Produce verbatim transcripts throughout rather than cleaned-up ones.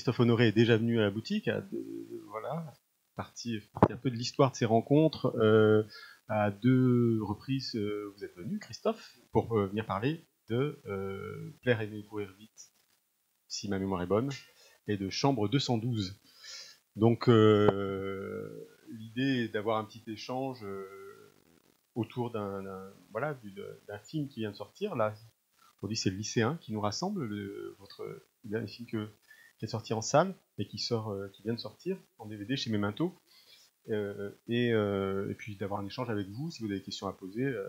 Christophe Honoré est déjà venu à la boutique, à deux, voilà, partie, partie un peu de l'histoire de ces rencontres. Euh, à deux reprises, euh, vous êtes venu, Christophe, pour euh, venir parler de euh, Plaire, aimer, courir vite, si ma mémoire est bonne, et de Chambre deux cent douze. Donc, euh, l'idée est d'avoir un petit échange euh, autour d'un, voilà, d'un film qui vient de sortir. Là, aujourd'hui, c'est le Lycéen qui nous rassemble, le, votre dernier film que, qui est sorti en salle et qui, sort, euh, qui vient de sortir en D V D chez Memento. Euh, et, euh, et puis d'avoir un échange avec vous si vous avez des questions à poser euh,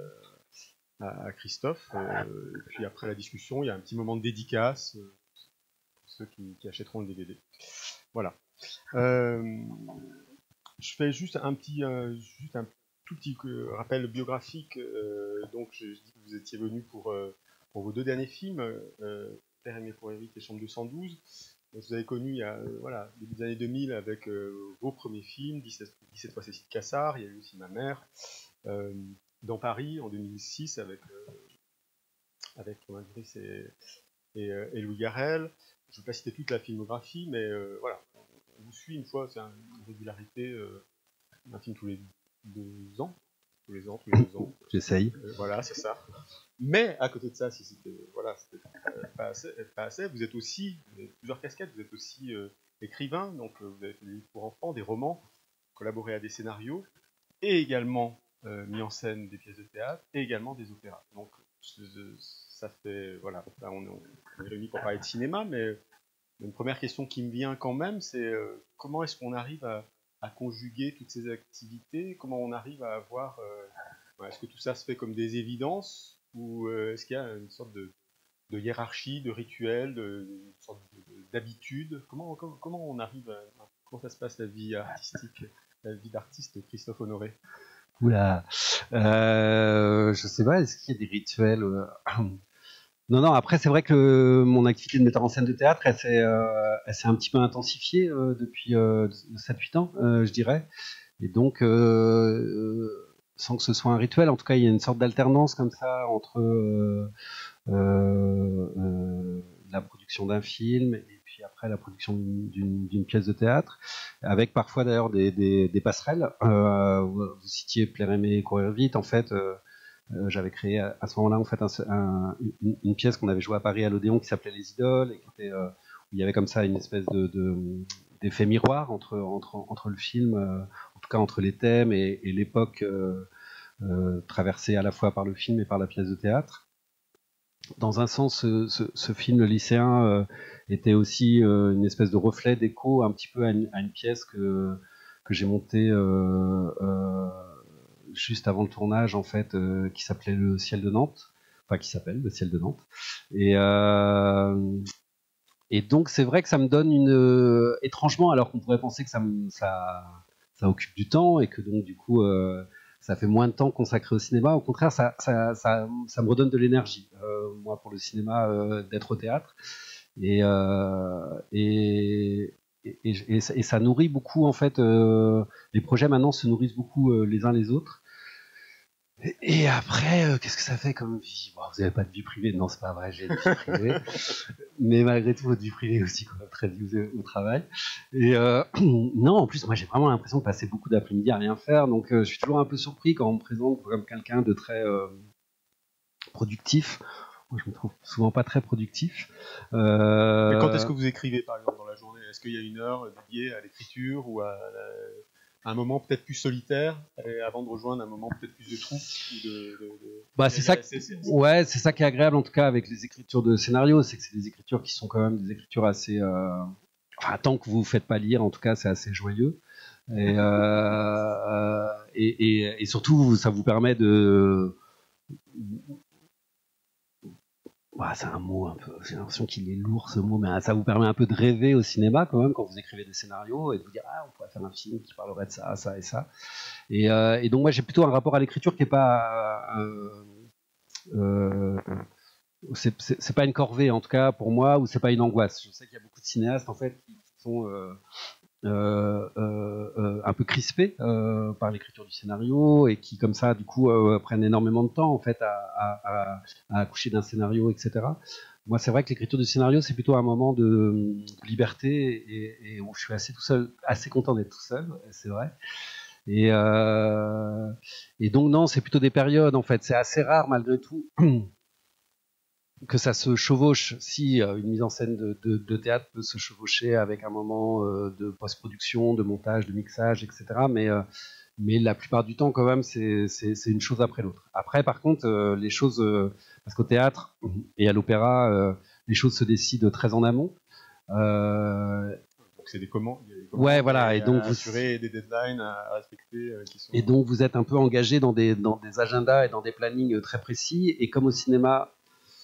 à, à Christophe. Euh, et puis après la discussion, il y a un petit moment de dédicace euh, pour ceux qui, qui achèteront le D V D. Voilà. Euh, je fais juste un petit, euh, juste un tout petit euh, rappel biographique. Euh, donc, je, je dis que vous étiez venu pour, euh, pour vos deux derniers films, euh, Plaire, aimer, courir vite et Chambre deux cent douze. Donc, vous avez connu il y a, euh, voilà, début des années deux mille avec euh, vos premiers films, dix-sept, dix-sept fois Cécile Cassard, il y a eu aussi Ma mère, euh, dans Paris en deux mille six avec, euh, avec Romain Duris et, et, euh, et Louis Garrel. Je ne vais pas citer toute la filmographie, mais euh, voilà, on vous suit une fois, c'est une régularité, euh, un film tous les deux ans, tous les ans, tous les deux ans. J'essaye. Euh, voilà, c'est ça. Mais à côté de ça, si c'était voilà, euh, pas, assez, pas assez, vous êtes aussi, vous avez plusieurs casquettes, vous êtes aussi euh, écrivain, donc euh, vous avez fait des livres pour enfants, des romans, collaboré à des scénarios, et également euh, mis en scène des pièces de théâtre, et également des opéras. Donc ça fait, voilà, là, on, on est réunis pour parler de cinéma, mais une première question qui me vient quand même, c'est euh, comment est-ce qu'on arrive à, à conjuguer toutes ces activités, comment on arrive à avoir, euh, est-ce que tout ça se fait comme des évidences, ou euh, est-ce qu'il y a une sorte de, de hiérarchie, de rituel, de, une sorte d'habitude, comment, comment, comment on arrive à, comment ça se passe la vie artistique, la vie d'artiste Christophe Honoré? Oula, euh, je sais pas, est-ce qu'il y a des rituels euh... Non, non, après c'est vrai que mon activité de metteur en scène de théâtre, elle s'est, euh, elle s'est un petit peu intensifiée euh, depuis euh, sept huit ans, euh, je dirais. Et donc, euh, sans que ce soit un rituel, en tout cas, il y a une sorte d'alternance comme ça entre euh, euh, euh, la production d'un film et puis après la production d'une, d'une pièce de théâtre, avec parfois d'ailleurs des, des, des passerelles. Euh, vous citiez Plaire, aimer, courir vite, en fait... Euh, Euh, j'avais créé à, à ce moment-là en fait un, un, une, une pièce qu'on avait jouée à Paris à l'Odéon qui s'appelait Les Idoles et qui était, euh, où il y avait comme ça une espèce de, de, d'effet miroir entre, entre, entre le film, euh, en tout cas entre les thèmes et, et l'époque euh, euh, traversée à la fois par le film et par la pièce de théâtre. Dans un sens, ce, ce, ce film, Le Lycéen, euh, était aussi euh, une espèce de reflet, d'écho un petit peu à une, à une pièce que, que j'ai montée euh, euh, juste avant le tournage, en fait, euh, qui s'appelait Le Ciel de Nantes, enfin qui s'appelle Le Ciel de Nantes. Et, euh, et donc c'est vrai que ça me donne une euh, étrangement, alors qu'on pourrait penser que ça, me, ça, ça occupe du temps et que donc du coup euh, ça fait moins de temps consacré au cinéma. Au contraire, ça, ça, ça, ça me redonne de l'énergie, euh, moi pour le cinéma, euh, d'être au théâtre. Et, euh, et, et, et, et ça nourrit beaucoup en fait. Euh, les projets maintenant se nourrissent beaucoup euh, les uns les autres. Et après, euh, qu'est-ce que ça fait comme vie? Bon, vous n'avez pas de vie privée? Non, c'est pas vrai, j'ai une vie privée. Mais malgré tout, votre vie privée est aussi quand même très liée au travail. Et euh, non, en plus, moi, j'ai vraiment l'impression de passer beaucoup d'après-midi à rien faire. Donc, euh, je suis toujours un peu surpris quand on me présente comme quelqu'un de très euh, productif. Moi, je me trouve souvent pas très productif. Euh... Mais quand est-ce que vous écrivez, par exemple, dans la journée? Est-ce qu'il y a une heure dédiée à l'écriture ou à... La... un moment peut-être plus solitaire avant de rejoindre un moment peut-être plus de troupe ou de, de, de... Bah c'est ça, c'est, c'est... ouais, c'est ça qui est agréable en tout cas avec les écritures de scénario, c'est que c'est des écritures qui sont quand même des écritures assez, euh... enfin tant que vous vous faites pas lire, en tout cas c'est assez joyeux et, euh... et, et, et surtout ça vous permet de, bah, c'est un mot un peu, j'ai l'impression qu'il est lourd ce mot, mais ça vous permet un peu de rêver au cinéma quand même quand vous écrivez des scénarios et de vous dire ah on pourrait faire un film qui parlerait de ça, ça et ça. Et, euh, et donc moi j'ai plutôt un rapport à l'écriture qui est pas, euh, euh, c'est, c'est, c'est pas une corvée en tout cas pour moi ou c'est pas une angoisse. Je sais qu'il y a beaucoup de cinéastes en fait qui sont euh, Euh, euh, euh, un peu crispés euh, par l'écriture du scénario et qui comme ça du coup euh, prennent énormément de temps en fait à, à, à, à accoucher d'un scénario, etc. moi, c'est vrai que l'écriture du scénario, c'est plutôt un moment de, de liberté et, et où je suis assez tout seul, assez content d'être tout seul, c'est vrai. Et, euh, et donc non, c'est plutôt des périodes en fait. C'est assez rare malgré tout que ça se chevauche. Si euh, une mise en scène de, de, de théâtre peut se chevaucher avec un moment euh, de post-production, de montage, de mixage, et cetera. Mais euh, mais la plupart du temps, quand même, c'est c'est, c'est une chose après l'autre. Après, par contre, euh, les choses, euh, parce qu'au théâtre et à l'opéra, euh, les choses se décident très en amont. Euh, Donc c'est des commandes, il y a des commandes ouais, voilà. et Et donc à vous assurer des deadlines à respecter euh, qui sont. Et donc vous êtes un peu engagé dans des, dans des agendas et dans des plannings très précis. Et comme au cinéma,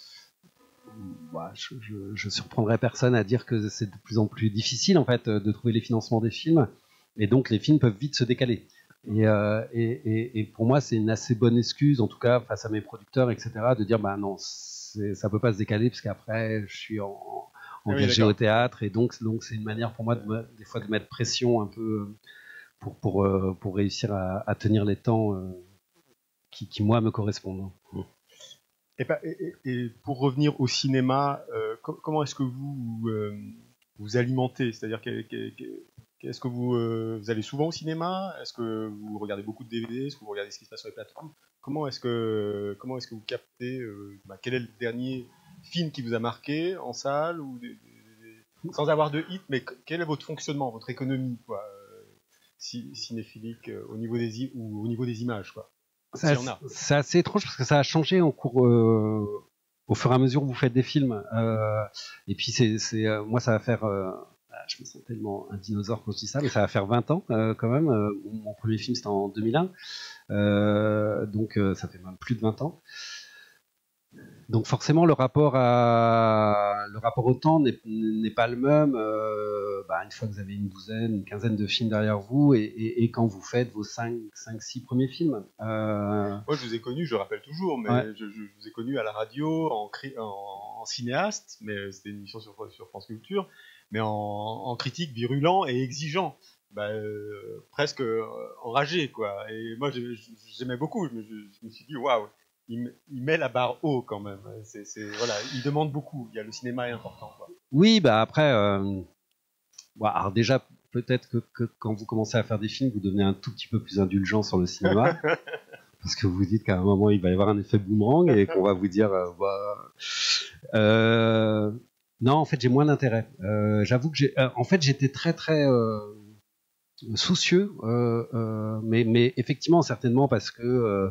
bah, je, je, je surprendrai personne à dire que c'est de plus en plus difficile en fait de trouver les financements des films. Et donc les films peuvent vite se décaler. Et, euh, et, et, et pour moi, c'est une assez bonne excuse, en tout cas face à mes producteurs, et cetera, de dire bah non, c'est, ça peut pas se décaler parce qu'après je suis en, engagé ah oui, au théâtre et donc donc c'est une manière pour moi de me, des fois de mettre pression un peu pour pour euh, pour réussir à, à tenir les temps euh, qui, qui moi me correspondent. Et, et, et pour revenir au cinéma, euh, comment est-ce que vous euh, vous alimentez? C'est-à-dire que, que, que, est-ce que vous, euh, vous allez souvent au cinéma? Est-ce que vous regardez beaucoup de D V D? Est-ce que vous regardez ce qui se passe sur les plateformes? Comment est-ce que comment est-ce que vous captez euh, bah, quel est le dernier film qui vous a marqué en salle ou des, des, sans avoir de hit, mais quel est votre fonctionnement, votre économie, quoi, euh, cinéphilique euh, au niveau des ou au niveau des images, quoi? C'est assez, c'est assez étrange parce que ça a changé en cours, euh, au fur et à mesure où vous faites des films. Euh, et puis c'est, c'est euh, moi ça va faire, euh, je me sens tellement un dinosaure quand je dis ça, mais ça va faire vingt ans euh, quand même. Euh, mon premier film c'était en deux mille un, euh, donc euh, ça fait même plus de vingt ans. Donc forcément le rapport à le rapport au temps n'est, n'est pas le même. Euh, bah, une fois que vous avez une douzaine, une quinzaine de films derrière vous, et, et, et quand vous faites vos cinq, six premiers films. Euh... Moi je vous ai connu, je rappelle toujours, mais ouais. je, je, je vous ai connu à la radio en, en, en cinéaste, mais c'était une émission sur, sur France Culture, mais en, en critique virulent et exigeant. Bah, euh, presque euh, enragé, quoi. Et moi j'aimais beaucoup, je, je, je me suis dit waouh. Il, il met la barre haut quand même. C'est, c'est, voilà, il demande beaucoup. Il y a le cinéma est important, quoi. Oui, bah après, euh, bon, alors déjà peut-être que, que quand vous commencez à faire des films, vous devenez un tout petit peu plus indulgent sur le cinéma, parce que vous vous dites qu'à un moment il va y avoir un effet boomerang et qu'on va vous dire, euh, bah, euh, non, en fait j'ai moins d'intérêt. Euh, j'avoue que j'ai, euh, en fait j'étais très très euh, soucieux, euh, euh, mais, mais effectivement certainement parce que euh,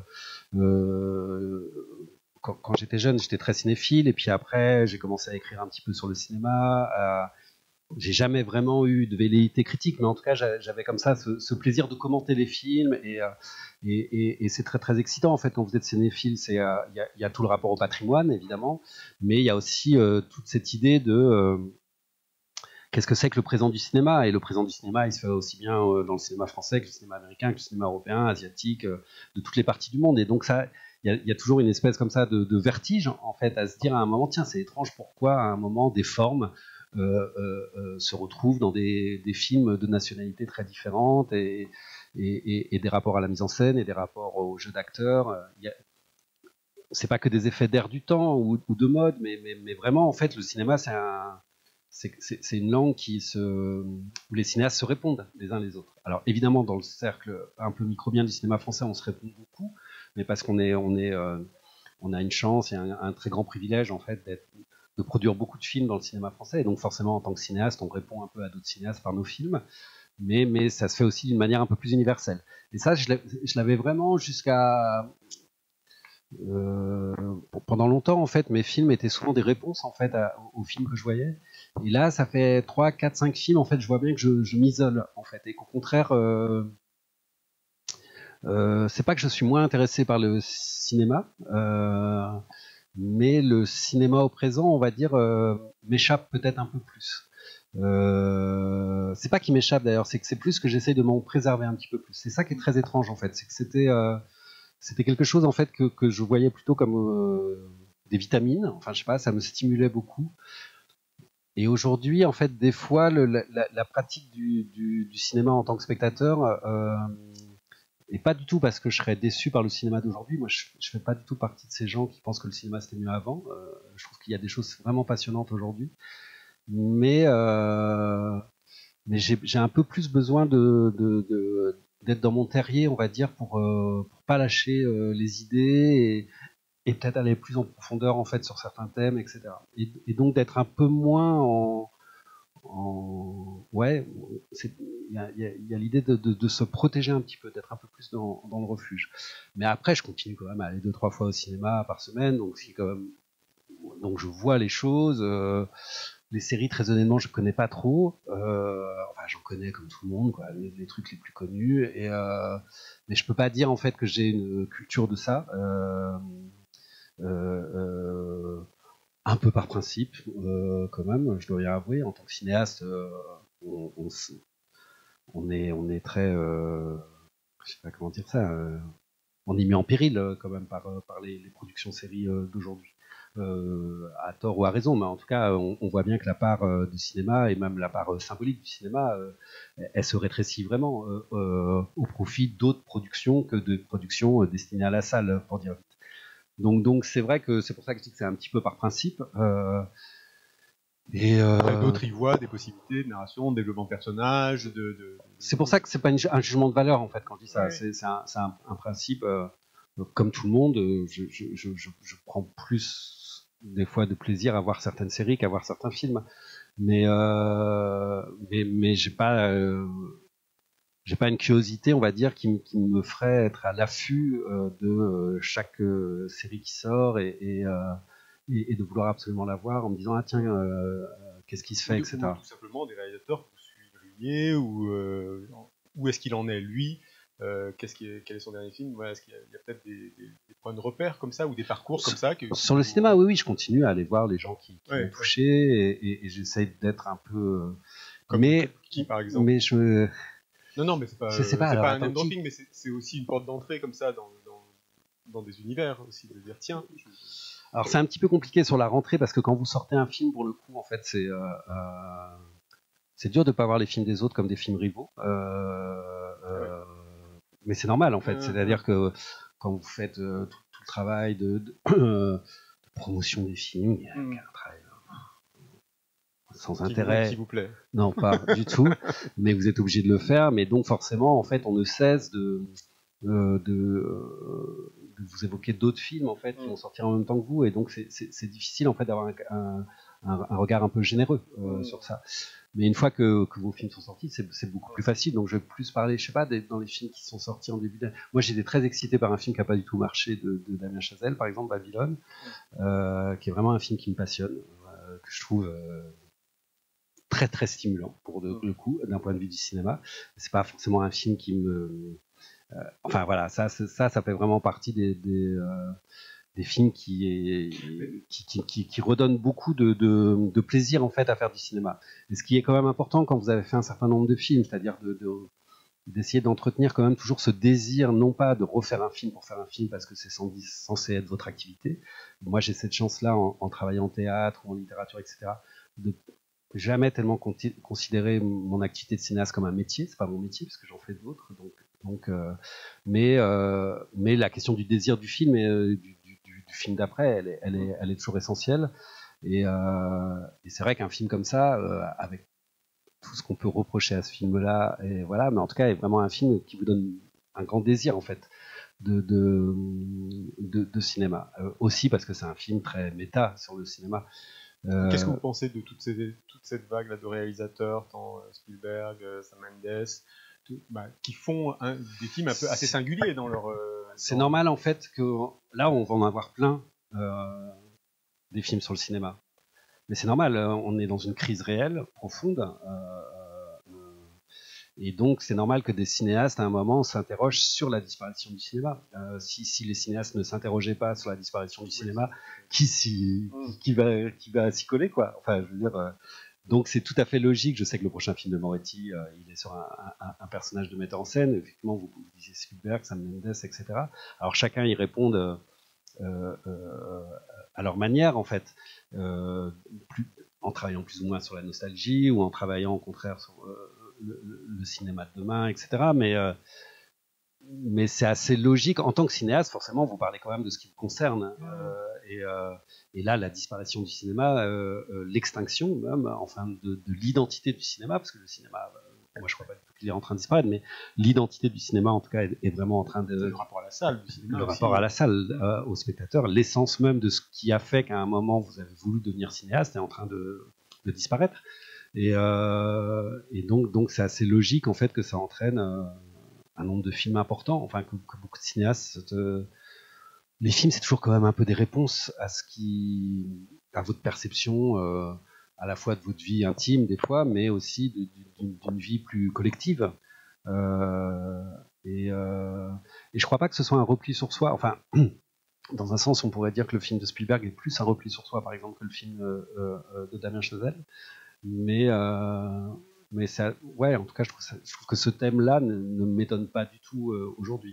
euh, quand, quand j'étais jeune, j'étais très cinéphile, et puis après, j'ai commencé à écrire un petit peu sur le cinéma. Euh, j'ai jamais vraiment eu de velléité critique, mais en tout cas, j'avais comme ça ce, ce plaisir de commenter les films, et, et, et, et c'est très très excitant en fait quand vous êtes cinéphile. C'est, il euh, y, a, y a tout le rapport au patrimoine évidemment, mais il y a aussi euh, toute cette idée de euh, qu'est-ce que c'est que le présent du cinéma. Et le présent du cinéma, il se fait aussi bien euh, dans le cinéma français que le cinéma américain, que le cinéma européen, asiatique, euh, de toutes les parties du monde. Et donc ça, il y, y a toujours une espèce comme ça de, de vertige en fait, à se dire à un moment, tiens, c'est étrange, pourquoi à un moment des formes euh, euh, euh, se retrouvent dans des, des films de nationalités très différentes, et, et, et, et des rapports à la mise en scène et des rapports au jeu d'acteurs. Il y a, c'est pas que des effets d'air du temps ou, ou de mode, mais, mais, mais vraiment en fait, le cinéma, c'est un C'est, c'est, c'est une langue qui se, où les cinéastes se répondent les uns les autres. Alors évidemment, dans le cercle un peu microbien du cinéma français, on se répond beaucoup, mais parce qu'on est, on est, euh, on a une chance et un, un très grand privilège en fait d'être, de produire beaucoup de films dans le cinéma français. Et donc forcément, en tant que cinéaste, on répond un peu à d'autres cinéastes par nos films, mais, mais ça se fait aussi d'une manière un peu plus universelle. Et ça, je, je l'avais vraiment jusqu'à Euh, pendant longtemps, en fait, mes films étaient souvent des réponses en fait à, aux films que je voyais. Et là, ça fait trois, quatre, cinq films, en fait, je vois bien que je, je m'isole, en fait, et qu'au contraire, euh, euh, c'est pas que je suis moins intéressé par le cinéma, euh, mais le cinéma au présent, on va dire, euh, m'échappe peut-être un peu plus. Euh, c'est pas qu'il m'échappe d'ailleurs, c'est que c'est plus que j'essaye de m'en préserver un petit peu plus. C'est ça qui est très étrange en fait, c'est que c'était euh, c'était quelque chose en fait que, que je voyais plutôt comme euh, des vitamines. Enfin, je sais pas, ça me stimulait beaucoup. Et aujourd'hui, en fait, des fois, le, la, la pratique du, du, du cinéma en tant que spectateur, euh, et pas du tout parce que je serais déçu par le cinéma d'aujourd'hui. Moi, je, je fais pas du tout partie de ces gens qui pensent que le cinéma c'était mieux avant. Euh, je trouve qu'il y a des choses vraiment passionnantes aujourd'hui, mais euh, mais j'ai, j'ai un peu plus besoin de, de, de d'être dans mon terrier, on va dire, pour euh, pour pas lâcher euh, les idées et, et peut-être aller plus en profondeur en fait sur certains thèmes, et cetera. Et, et donc d'être un peu moins en En... ouais, il y a, y a, y a l'idée de, de, de se protéger un petit peu, d'être un peu plus dans, dans le refuge. Mais après, je continue quand même à aller deux trois fois au cinéma par semaine, donc c'est quand même, donc je vois les choses. Euh, les séries, très honnêtement, je connais pas trop. Euh, enfin, j'en connais comme tout le monde, quoi, les, les trucs les plus connus. Et euh, mais je peux pas dire en fait que j'ai une culture de ça. Euh, euh, euh, un peu par principe, euh, quand même, je dois bien avouer, en tant que cinéaste, euh, on, on, on, est, on est très, euh, je sais pas comment dire ça, euh, on est mis en péril euh, quand même par, par les, les productions séries euh, d'aujourd'hui. Euh, à tort ou à raison, mais en tout cas, on, on voit bien que la part euh, du cinéma, et même la part euh, symbolique du cinéma, euh, elle se rétrécit vraiment euh, euh, au profit d'autres productions que de productions euh, destinées à la salle, pour dire vite. Donc, donc c'est vrai que c'est pour ça que je dis que c'est un petit peu par principe. Euh, et euh, Après, d'autres y voient des possibilités de narration, de développement de personnages, de, de, de... c'est pour ça que c'est pas une, un jugement de valeur en fait quand je dis ça. Ouais. C'est, c'est, un, c'est un, un principe. Euh, comme tout le monde, je, je, je, je, je prends plus des fois de plaisir à voir certaines séries qu'à voir certains films. Mais euh, mais, mais j'ai pas euh, j'ai pas une curiosité, on va dire, qui, qui me ferait être à l'affût euh, de euh, chaque euh, série qui sort et, et, euh, et, et de vouloir absolument la voir en me disant ah tiens euh, qu'est-ce qui se fait, ou, et cetera. ou tout simplement des réalisateurs que vous suivriez, ou euh, où est-ce qu'il en est lui, euh, qu'est-ce qui est, quel est son dernier film, voilà, est-ce qu'il y a, il y a peut-être des, des, des points de repère comme ça, ou des parcours comme ça que, sur le vous... cinéma, oui, oui, je continue à aller voir les gens qui, qui ouais, m'ont touché et, et, et j'essaye d'être un peu. Comme mais qui, par exemple mais je. Non, non, mais c'est pas, Je sais pas, c'est alors, pas un attends, name dropping, qui... mais c'est, c'est aussi une porte d'entrée comme ça dans, dans, dans des univers aussi, de dire tiens. Je... Alors c'est un petit peu compliqué sur la rentrée parce que quand vous sortez un film, pour le coup, en fait, c'est euh, euh, c'est dur de pas voir les films des autres comme des films rivaux. Euh, euh, ouais. Mais c'est normal en fait, euh, c'est-à-dire que quand vous faites euh, tout, tout le travail de, de, de promotion des films, il y a mm. un travail sans qui intérêt. Vous, qui vous plaît. Non, pas du tout. Mais vous êtes obligé de le faire. Mais donc forcément, en fait, on ne cesse de euh, de, euh, de vous évoquer d'autres films en fait qui vont sortir en même temps que vous. Et donc c'est, c'est, c'est difficile en fait d'avoir un, un, un, un regard un peu généreux euh, mmh. sur ça. Mais une fois que, que vos films sont sortis, c'est, c'est beaucoup plus facile. Donc je vais plus parler, je sais pas, des, dans les films qui sont sortis en début d'année. Moi, j'étais très excité par un film qui n'a pas du tout marché de, de Damien Chazelle, par exemple, Babylone, euh, qui est vraiment un film qui me passionne, euh, que je trouve euh, très très stimulant pour de, le coup, d'un point de vue du cinéma. C'est pas forcément un film qui me euh, enfin voilà, ça, ça, ça fait vraiment partie des, des, euh, des films qui, est, qui, qui, qui, qui redonnent beaucoup de, de, de plaisir en fait à faire du cinéma. Et ce qui est quand même important quand vous avez fait un certain nombre de films, c'est-à-dire de, de, d'essayer d'entretenir quand même toujours ce désir, non pas de refaire un film pour faire un film parce que c'est censé être votre activité. Moi, j'ai cette chance-là en, en travaillant en théâtre ou en littérature, et cetera, de jamais tellement considérer mon activité de cinéaste comme un métier. C'est pas mon métier parce que j'en fais d'autres, donc. Donc, euh, mais, euh, mais la question du désir du film et euh, du, du, du film d'après, elle est, elle, est, elle est toujours essentielle. Et, euh, et c'est vrai qu'un film comme ça, euh, avec tout ce qu'on peut reprocher à ce film-là, et voilà, mais en tout cas, est vraiment un film qui vous donne un grand désir en fait de, de, de, de cinéma. Euh, aussi parce que c'est un film très méta sur le cinéma. Euh, Qu'est-ce que vous pensez de toute, ces, toute cette vague là de réalisateurs, tant Spielberg, Sam Mendes? Bah, qui font un, des films un peu assez singuliers dans leur. Euh, c'est dans... normal en fait que là on va en avoir plein euh, des films sur le cinéma, mais c'est normal, on est dans une crise réelle, profonde, euh, et donc c'est normal que des cinéastes à un moment s'interrogent sur la disparition du cinéma. Euh, si, si les cinéastes ne s'interrogeaient pas sur la disparition du cinéma, qui, s'y, qui, qui va, qui va s'y coller quoi? Enfin, je veux dire. Euh, Donc c'est tout à fait logique. Je sais que le prochain film de Moretti, euh, il est sur un, un, un personnage de metteur en scène. Effectivement, vous, vous disiez Spielberg, Sam Mendes, et cetera. Alors chacun y répond euh, euh, à leur manière, en fait, euh, plus, en travaillant plus ou moins sur la nostalgie ou en travaillant au contraire sur euh, le, le, le cinéma de demain, et cetera. Mais euh, mais c'est assez logique. En tant que cinéaste, forcément, vous parlez quand même de ce qui vous concerne. Euh, et, euh, et là, la disparition du cinéma, euh, euh, l'extinction même, enfin, de, de l'identité du cinéma, parce que le cinéma, euh, moi je crois pas qu'il est en train de disparaître, mais l'identité du cinéma, en tout cas, est, est vraiment en train de... Le rapport à la salle du cinéma. Le aussi. rapport à la salle, euh, au spectateur, l'essence même de ce qui a fait qu'à un moment vous avez voulu devenir cinéaste est en train de, de disparaître. Et, euh, et donc, donc c'est assez logique en fait que ça entraîne euh, un nombre de films important, enfin que, que beaucoup de cinéastes. Euh, les films, c'est toujours quand même un peu des réponses à ce qui, à votre perception, euh, à la fois de votre vie intime des fois, mais aussi d'une vie plus collective. Euh, et, euh, et je crois pas que ce soit un repli sur soi. Enfin, dans un sens, on pourrait dire que le film de Spielberg est plus un repli sur soi, par exemple, que le film euh, euh, de Damien Chazelle. Mais, euh, mais ça, ouais, en tout cas, je trouve, ça, je trouve que ce thème-là ne, ne m'étonne pas du tout euh, aujourd'hui.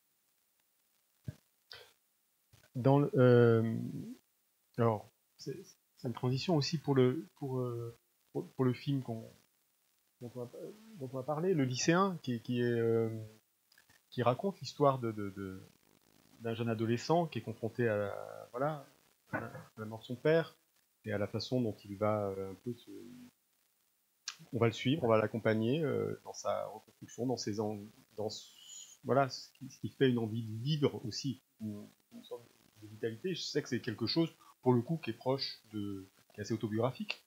Dans le, euh, alors, c'est une transition aussi pour le, pour, euh, pour, pour le film qu'on, dont, on va, dont on va parler, Le Lycéen, qui, qui, est, euh, qui raconte l'histoire de, de, de, d'un jeune adolescent qui est confronté à la, voilà, à la mort de son père et à la façon dont il va euh, un peu se... On va le suivre, on va l'accompagner euh, dans sa reconstruction, dans ses en... dans voilà, ce qui, ce qui fait une envie de vivre aussi, une, une sorte de vitalité. Je sais que c'est quelque chose, pour le coup, qui est proche de, qui est assez autobiographique.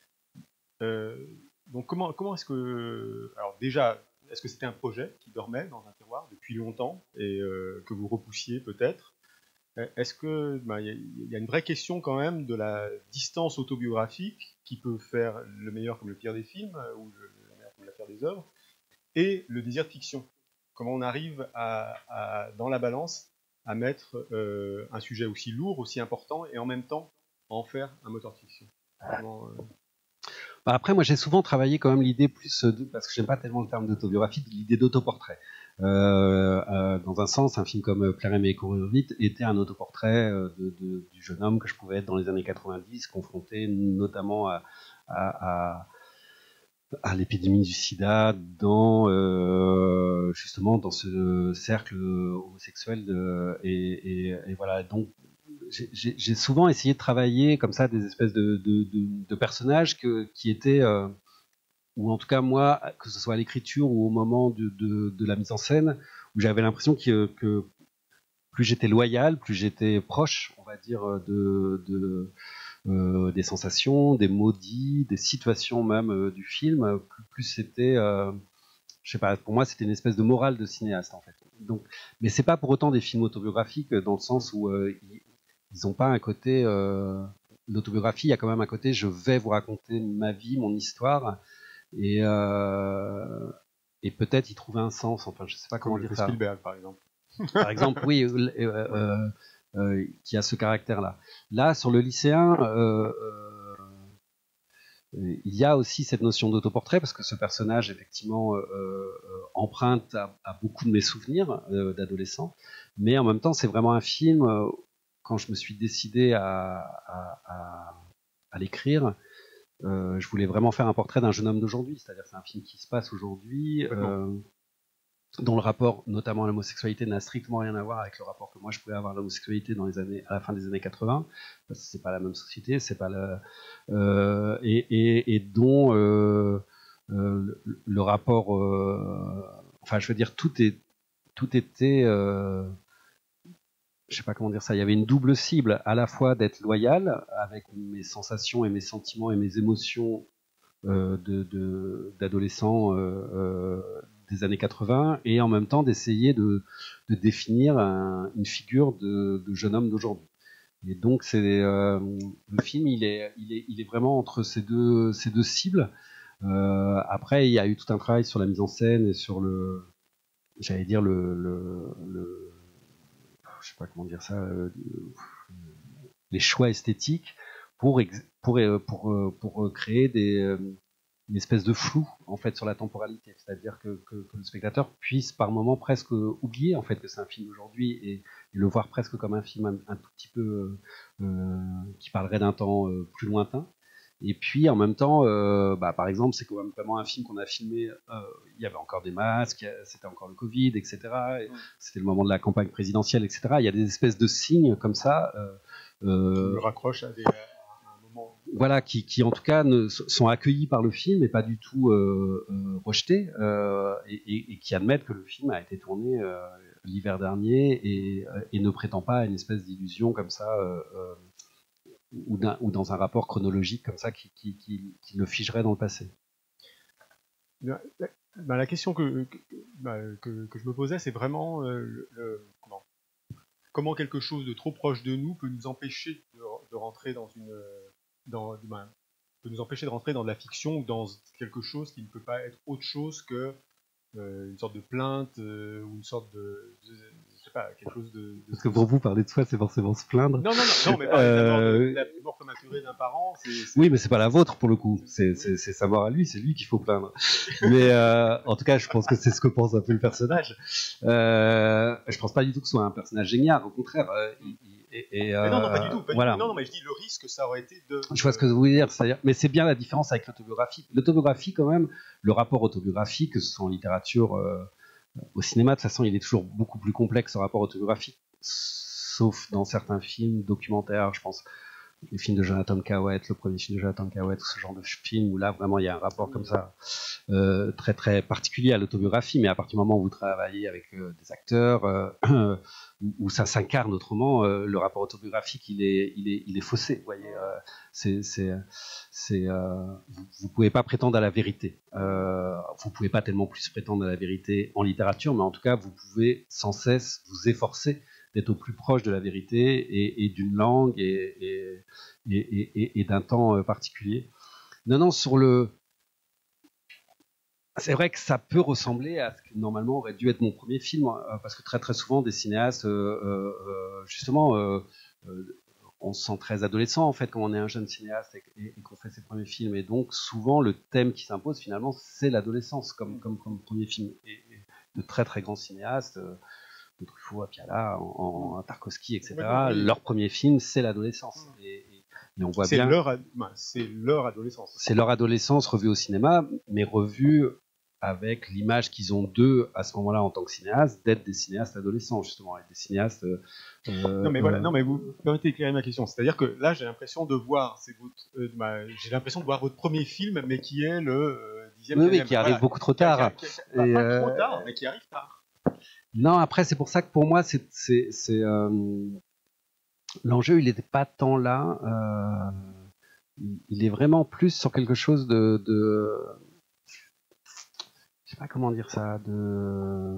Euh, donc comment, comment est-ce que, alors déjà, est-ce que c'était un projet qui dormait dans un tiroir depuis longtemps et euh, que vous repoussiez peut-être? Est-ce que bah, y, a, y a une vraie question quand même de la distance autobiographique qui peut faire le meilleur comme le pire des films ou le, le meilleur comme la pire des œuvres, et le désir de fiction? Comment on arrive à, à, dans la balance à mettre euh, un sujet aussi lourd, aussi important, et en même temps en faire un moteur de fiction? Comment, euh... Bah après, moi j'ai souvent travaillé quand même l'idée plus, de, parce que j'aime pas tellement le terme d'autobiographie, l'idée d'autoportrait. Euh, euh, dans un sens, un film comme Plaire, aimer et courir vite était un autoportrait de, de, du jeune homme que je pouvais être dans les années quatre-vingt-dix, confronté notamment à, à, à, à l'épidémie du sida, dans euh, justement dans ce cercle homosexuel de, et, et, et voilà. Donc j'ai souvent essayé de travailler comme ça des espèces de, de, de, de personnages que, qui étaient euh, ou en tout cas moi, que ce soit à l'écriture ou au moment de, de, de la mise en scène, où j'avais l'impression que, que plus j'étais loyal, plus j'étais proche, on va dire, de, de, euh, des sensations, des maudits, des situations même euh, du film, plus, plus c'était, euh, je sais pas, pour moi c'était une espèce de morale de cinéaste en fait. Donc, mais c'est pas pour autant des films autobiographiques dans le sens où euh, ils, ils ont pas un côté, euh, l'autobiographie, il y a quand même un côté, je vais vous raconter ma vie, mon histoire. Et, euh, et peut-être y trouver un sens, enfin je sais pas comment Comme dire le ça. Spielberg par exemple. Par exemple, oui, euh, euh, euh, qui a ce caractère-là. Là, sur le lycéen, euh, euh, il y a aussi cette notion d'autoportrait, parce que ce personnage, effectivement, euh, euh, emprunte à, à beaucoup de mes souvenirs euh, d'adolescent, mais en même temps, c'est vraiment un film, euh, quand je me suis décidé à, à, à, à l'écrire, Euh, je voulais vraiment faire un portrait d'un jeune homme d'aujourd'hui, c'est-à-dire c'est un film qui se passe aujourd'hui, euh, dont le rapport, notamment à l'homosexualité, n'a strictement rien à voir avec le rapport que moi je pouvais avoir à l'homosexualité dans les années, à la fin des années quatre-vingts, parce que c'est pas la même société, c'est pas le, euh, et, et, et dont euh, euh, le, le rapport, euh, enfin je veux dire tout est, tout était euh, je sais pas comment dire ça, il y avait une double cible, à la fois d'être loyal avec mes sensations et mes sentiments et mes émotions euh, de, d'adolescents euh, euh, des années quatre-vingts, et en même temps d'essayer de, de définir un, une figure de, de jeune homme d'aujourd'hui. Et donc c'est euh, le film, il est, il est, il est vraiment entre ces deux, ces deux cibles. Euh, après, il y a eu tout un travail sur la mise en scène et sur le, j'allais dire le, le, le je sais pas comment dire ça, euh, les choix esthétiques pour pour pour pour créer des une espèce de flou en fait sur la temporalité, c'est-à-dire que, que, que le spectateur puisse par moment presque oublier en fait que c'est un film d'aujourd'hui et, et le voir presque comme un film un, un tout petit peu euh, qui parlerait d'un temps euh, plus lointain. Et puis en même temps, euh, bah, par exemple, c'est quand même vraiment un film qu'on a filmé. Euh, il y avait encore des masques, c'était encore le Covid, et cetera. Et c'était le moment de la campagne présidentielle, et cetera. Il y a des espèces de signes comme ça. Euh, euh, qui me raccrochent à, des, à un moment. Voilà, qui, qui en tout cas ne, sont accueillis par le film et pas du tout euh, euh, rejetés, euh, et, et, et qui admettent que le film a été tourné euh, l'hiver dernier et, et ne prétend pas à une espèce d'illusion comme ça. Euh, euh, Ou, ou dans un rapport chronologique comme ça qui, qui, qui, qui le figerait dans le passé. Ben, ben, la question que, que, ben, que, que je me posais, c'est vraiment euh, le, le, comment, comment quelque chose de trop proche de nous peut nous empêcher de, de rentrer dans une... Dans, ben, peut nous empêcher de rentrer dans de la fiction ou dans quelque chose qui ne peut pas être autre chose que euh, une sorte de plainte euh, ou une sorte de, de, je sais pas, quelque chose de, de parce que pour vous parler de soi c'est forcément se plaindre. Non non non, non mais parler euh... de la mort prématurée d'un parent, c'est, c'est... oui mais c'est pas la vôtre pour le coup, c'est, c'est, c'est sa mort à lui, c'est lui qu'il faut plaindre. Mais euh, en tout cas je pense que c'est ce que pense un peu le personnage. Euh, je pense pas du tout que ce soit un personnage génial, au contraire. Euh, il, Et, et, euh, mais non, non, pas du tout. Pas voilà. du tout. Non, non, mais je dis le risque que ça aurait été de. Je vois ce que vous voulez dire. C'est-à-dire, mais c'est bien la différence avec l'autobiographie. L'autobiographie, quand même, le rapport autobiographique, que ce soit en littérature, euh, au cinéma, de toute façon, il est toujours beaucoup plus complexe, le rapport autobiographique, sauf dans certains films, documentaires, je pense. Les films de Jonathan Coët, le premier film de Jonathan Coët, ce genre de film où là vraiment il y a un rapport comme ça euh, très très particulier à l'autobiographie, mais à partir du moment où vous travaillez avec euh, des acteurs euh, où, où ça s'incarne autrement, euh, le rapport autobiographique il est il est il est faussé. Vous voyez, euh, c'est c'est c'est euh, vous, vous pouvez pas prétendre à la vérité. Euh, vous pouvez pas tellement plus prétendre à la vérité en littérature, mais en tout cas vous pouvez sans cesse vous efforcer d'être au plus proche de la vérité et, et d'une langue et, et, et, et, et d'un temps particulier. Non, non, sur le... C'est vrai que ça peut ressembler à ce que normalement aurait dû être mon premier film, parce que très très souvent des cinéastes, euh, euh, justement, euh, euh, on se sent très adolescent en fait quand on est un jeune cinéaste et, et qu'on fait ses premiers films, et donc souvent le thème qui s'impose finalement c'est l'adolescence comme, comme, comme premier film. Et, et de très très grands cinéastes... Euh, de Truffaut à Piala, en, en Tarkovsky, et cetera. Oui, oui. Leur premier film, c'est l'adolescence. Et, et, et on voit c'est bien. Leur, c'est leur adolescence. C'est leur adolescence revue au cinéma, mais revue avec l'image qu'ils ont d'eux à ce moment-là en tant que cinéastes, d'être des cinéastes adolescents, justement, avec des cinéastes. Euh, non, mais voilà, non, mais vous permettez d'éclairer ma question. C'est-à-dire que là, j'ai l'impression de voir, c'est votre, euh, ma, j'ai l'impression de voir votre premier film, mais qui est le euh, dixième. Oui, oui, qui arrive voilà, beaucoup trop tard. Qui, qui, qui, qui, pas, et pas euh... trop tard, mais qui arrive tard. Non, après, c'est pour ça que pour moi, c'est, c'est, c'est euh, l'enjeu, il n'était pas tant là. Euh, il est vraiment plus sur quelque chose de, de, je sais pas comment dire ça, de,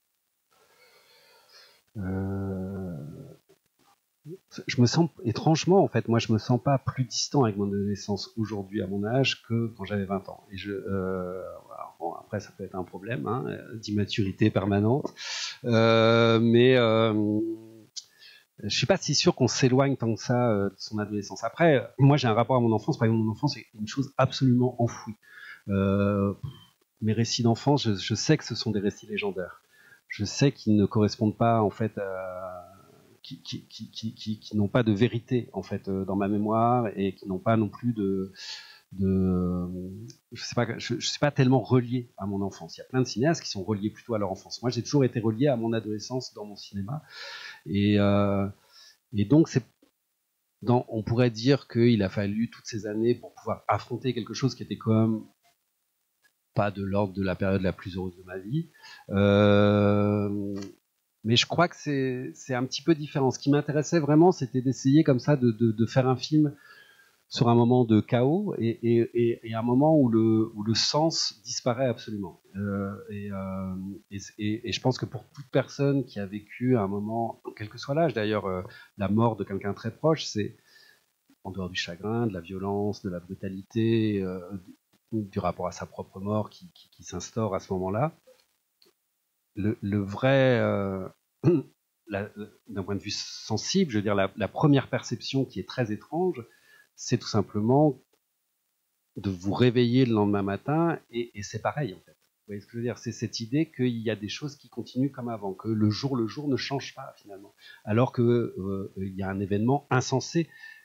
euh, je me sens étrangement, en fait, moi, je me sens pas plus distant avec mon adolescence aujourd'hui à mon âge que quand j'avais vingt ans. Et je, euh, voilà, bon, après, ça peut être un problème, hein, d'immaturité permanente, euh, mais euh, je suis pas si sûr qu'on s'éloigne tant que ça euh, de son adolescence. Après, moi, j'ai un rapport à mon enfance. Par exemple, mon enfance est une chose absolument enfouie. Euh, mes récits d'enfance, je, je sais que ce sont des récits légendaires. Je sais qu'ils ne correspondent pas, en fait, à Qui, qui, qui, qui, qui, qui n'ont pas de vérité en fait euh, dans ma mémoire et qui n'ont pas non plus de, de je sais pas, je, je suis pas tellement relié à mon enfance. Il y a plein de cinéastes qui sont reliés plutôt à leur enfance. Moi, j'ai toujours été relié à mon adolescence dans mon cinéma et euh, et donc c'est dans, on pourrait dire qu'il a fallu toutes ces années pour pouvoir affronter quelque chose qui était quand même pas de l'ordre de la période la plus heureuse de ma vie. Euh, Mais je crois que c'est, c'est un petit peu différent. Ce qui m'intéressait vraiment, c'était d'essayer comme ça de, de, de faire un film sur un moment de chaos et, et, et, et un moment où le, où le sens disparaît absolument. Euh, et, euh, et, et, et je pense que pour toute personne qui a vécu un moment, quel que soit l'âge d'ailleurs, euh, la mort de quelqu'un très proche, c'est en dehors du chagrin, de la violence, de la brutalité, euh, du, du rapport à sa propre mort qui, qui, qui s'instaure à ce moment-là. Le, le vrai, euh, la, d'un point de vue sensible, je veux dire, la, la première perception qui est très étrange, c'est tout simplement de vous réveiller le lendemain matin et, et c'est pareil en fait. Vous voyez ce que je veux dire ? C'est cette idée qu'il y a des choses qui continuent comme avant, que le jour le jour ne change pas finalement, alors qu'il euh, y a un événement insensé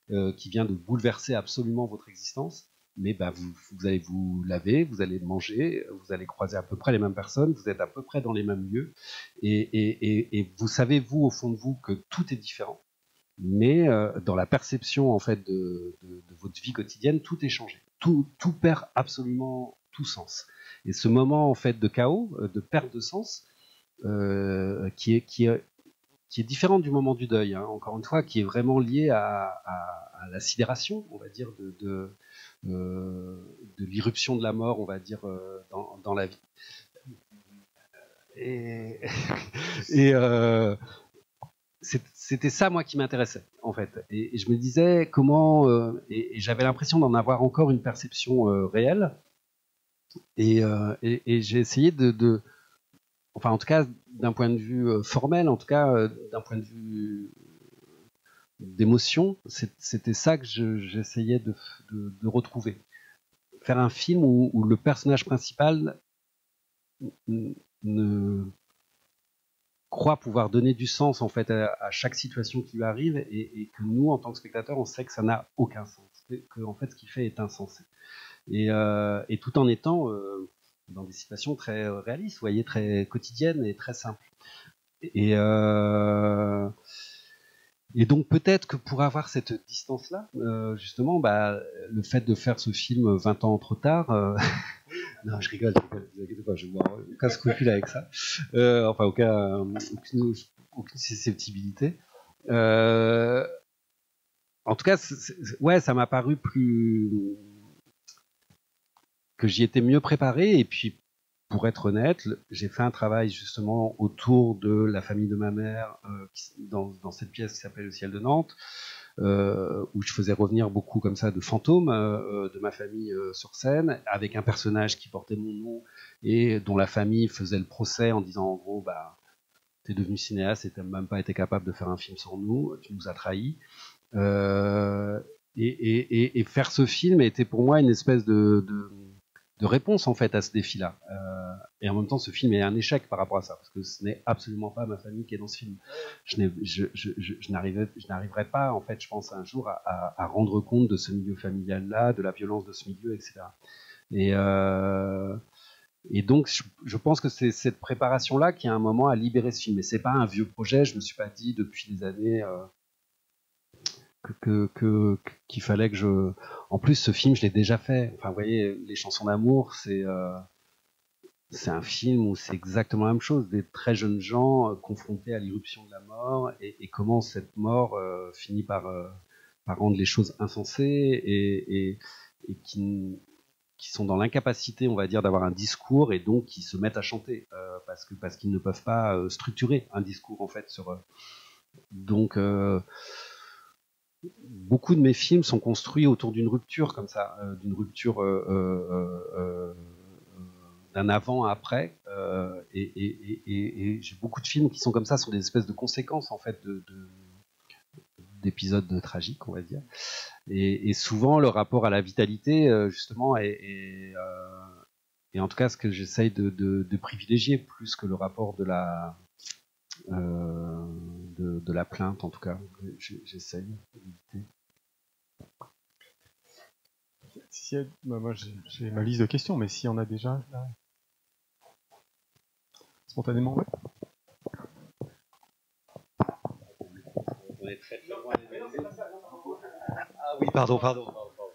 euh, qui vient de bouleverser absolument votre existence, mais bah, vous, vous allez vous laver, vous allez manger, vous allez croiser à peu près les mêmes personnes, vous êtes à peu près dans les mêmes lieux, et, et, et, et vous savez, vous, au fond de vous, que tout est différent, mais euh, dans la perception en fait, de, de, de votre vie quotidienne, tout est changé. Tout, tout perd absolument tout sens. Et ce moment en fait, de chaos, de perte de sens, euh, qui, est, qui, est, qui est différent du moment du deuil, hein, encore une fois, qui est vraiment lié à, à, à la sidération, on va dire, de... de Euh, de l'irruption de la mort, on va dire, euh, dans, dans la vie. Et, et euh, c'était ça, moi, qui m'intéressait, en fait. Et, et je me disais comment... Euh, et, et j'avais l'impression d'en avoir encore une perception euh, réelle. Et, euh, et, et j'ai essayé de, de... Enfin, en tout cas, d'un point de vue euh, formel, en tout cas, euh, d'un point de vue d'émotion, c'était ça que j'essayais de, de, de retrouver. Faire un film où, où le personnage principal ne croit pouvoir donner du sens en fait à, à chaque situation qui lui arrive, et, et que nous, en tant que spectateurs, on sait que ça n'a aucun sens, que en fait ce qu'il fait est insensé. Et, euh, et tout en étant euh, dans des situations très réalistes, vous voyez, très quotidiennes et très simples. Et euh, Et donc peut-être que pour avoir cette distance-là, euh, justement, bah, le fait de faire ce film vingt ans trop tard, euh... non, je rigole, je rigole, vous inquiétez pas, je n'ai aucun scrupule avec ça, euh, enfin aucun, aucune, aucune susceptibilité. Euh... En tout cas, c est, c est, ouais, ça m'a paru plus que j'y étais mieux préparé, et puis pour être honnête, j'ai fait un travail justement autour de la famille de ma mère euh, dans, dans cette pièce qui s'appelle Le ciel de Nantes, euh, où je faisais revenir beaucoup comme ça de fantômes euh, de ma famille euh, sur scène, avec un personnage qui portait mon nom et dont la famille faisait le procès en disant en gros, bah, t'es devenu cinéaste et t'as même pas été capable de faire un film sur nous, tu nous as trahis. Euh, et, et, et faire ce film était pour moi une espèce de... de de réponse en fait à ce défi-là. Euh, et en même temps, ce film est un échec par rapport à ça, parce que ce n'est absolument pas ma famille qui est dans ce film. Je, je, je, je, je n'arriverai pas, en fait, je pense, un jour à, à, à rendre compte de ce milieu familial-là, de la violence de ce milieu, et cetera. Et, euh, et donc, je, je pense que c'est cette préparation-là qui, à un moment, a libéré ce film. Mais c'est pas un vieux projet. Je me suis pas dit depuis des années. Euh, que que qu'il fallait que je en plus ce film je l'ai déjà fait, enfin vous voyez, Les chansons d'amour, c'est euh, c'est un film où c'est exactement la même chose, des très jeunes gens euh, confrontés à l'irruption de la mort, et, et comment cette mort euh, finit par euh, par rendre les choses insensées, et, et, et qui qui sont dans l'incapacité, on va dire, d'avoir un discours, et donc qui se mettent à chanter euh, parce que parce qu'ils ne peuvent pas euh, structurer un discours en fait sur euh, donc euh, beaucoup de mes films sont construits autour d'une rupture comme ça, euh, d'une rupture euh, euh, euh, d'un avant-après, euh, et, et, et, et j'ai beaucoup de films qui sont comme ça, sont des espèces de conséquences en fait de, de, d'épisodes tragiques, on va dire. Et, et souvent le rapport à la vitalité, euh, justement, est, est, euh, est en tout cas ce que j'essaye de, de, de privilégier plus que le rapport de la Euh, de, de la plainte, en tout cas. J'essaye d'éviter. Si, bah moi j'ai ma liste de questions, mais s'il y en a déjà là, spontanément, ouais. Ah oui, pardon, pardon.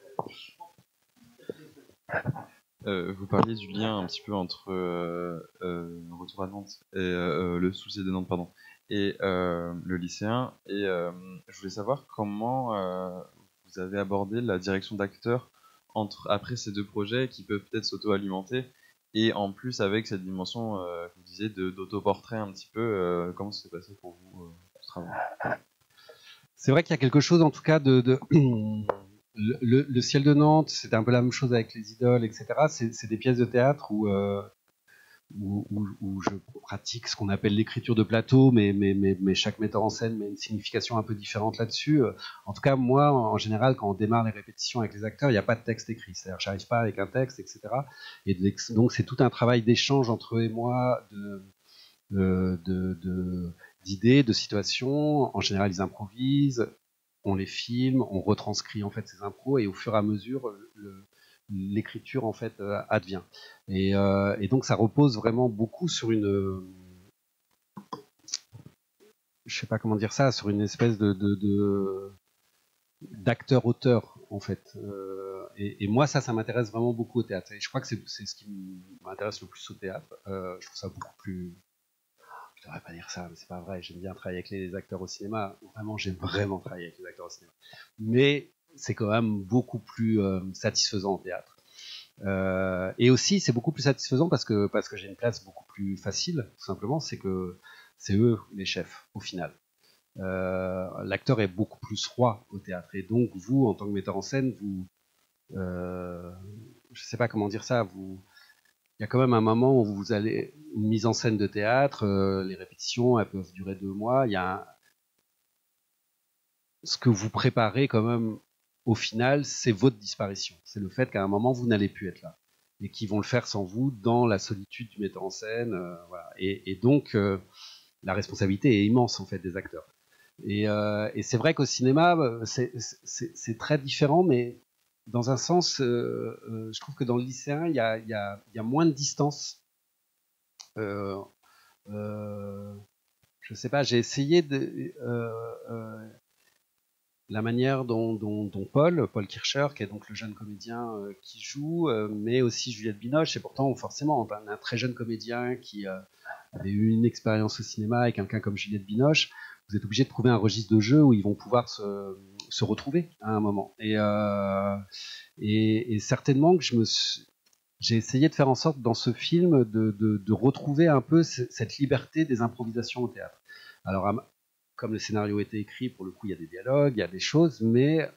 Euh, vous parliez du lien un petit peu entre euh, euh, Retour à Nantes et euh, le Sous le ciel de Nantes, pardon, et euh, le lycéen. Et euh, je voulais savoir comment euh, vous avez abordé la direction d'acteur entre après ces deux projets qui peuvent peut-être s'auto-alimenter, et en plus avec cette dimension, euh, que vous disiez, d'autoportrait un petit peu. Euh, comment ça s'est passé pour vous euh, ce travail? C'est vrai qu'il y a quelque chose, en tout cas, de, de... Le, le, le ciel de Nantes, c'est un peu la même chose avec Les Idoles, et cetera. C'est des pièces de théâtre où, euh, où, où, où je pratique ce qu'on appelle l'écriture de plateau, mais, mais, mais, mais chaque metteur en scène met une signification un peu différente là-dessus. En tout cas, moi, en général, quand on démarre les répétitions avec les acteurs, il n'y a pas de texte écrit. C'est-à-dire, j'arrive pas avec un texte, et cetera. Et donc, c'est tout un travail d'échange entre eux et moi, de, de, de, de, d'idées, de situations. En général, ils improvisent. on les filme, on retranscrit en fait ces impros, et au fur et à mesure, l'écriture en fait euh, advient. Et, euh, et donc ça repose vraiment beaucoup sur une, euh, je sais pas comment dire ça, sur une espèce de, de, de d'acteur-auteur en fait. Euh, et, et moi ça, ça m'intéresse vraiment beaucoup au théâtre. Et je crois que c'est, c'est ce qui m'intéresse le plus au théâtre. Euh, je trouve ça beaucoup plus. Je devrais pas dire ça, mais c'est pas vrai. J'aime bien travailler avec les acteurs au cinéma. Vraiment, j'aime vraiment travailler avec les acteurs au cinéma. Mais c'est quand même beaucoup plus euh, satisfaisant au théâtre. Euh, et aussi, c'est beaucoup plus satisfaisant parce que parce que j'ai une place beaucoup plus facile. Tout simplement, c'est que c'est eux les chefs au final. Euh, l'acteur est beaucoup plus roi au théâtre. Et donc, vous, en tant que metteur en scène, vous, euh, je sais pas comment dire ça, vous. Il y a quand même un moment où vous allez une mise en scène de théâtre, euh, les répétitions, elles peuvent durer deux mois. Il y a un... ce que vous préparez quand même au final, c'est votre disparition. C'est le fait qu'à un moment vous n'allez plus être là et qu'ils vont le faire sans vous dans la solitude du metteur en scène. Euh, voilà. et, et donc euh, la responsabilité est immense en fait des acteurs. Et, euh, et c'est vrai qu'au cinéma, c'est, c'est, c'est très différent, mais dans un sens, euh, euh, je trouve que dans le lycéen, il y a, y a, y a moins de distance. Euh, euh, je sais pas, j'ai essayé de euh, euh, la manière dont, dont, dont Paul, Paul Kircher, qui est donc le jeune comédien euh, qui joue, euh, mais aussi Juliette Binoche, et pourtant forcément un, un très jeune comédien qui euh, avait eu une expérience au cinéma et quelqu'un comme Juliette Binoche, vous êtes obligé de trouver un registre de jeu où ils vont pouvoir se, se retrouver à un moment. Et, euh, et, et certainement que je me suis, j'ai essayé de faire en sorte dans ce film de, de, de retrouver un peu cette liberté des improvisations au théâtre. Alors, comme le scénario était écrit, pour le coup, il y a des dialogues, il y a des choses, mais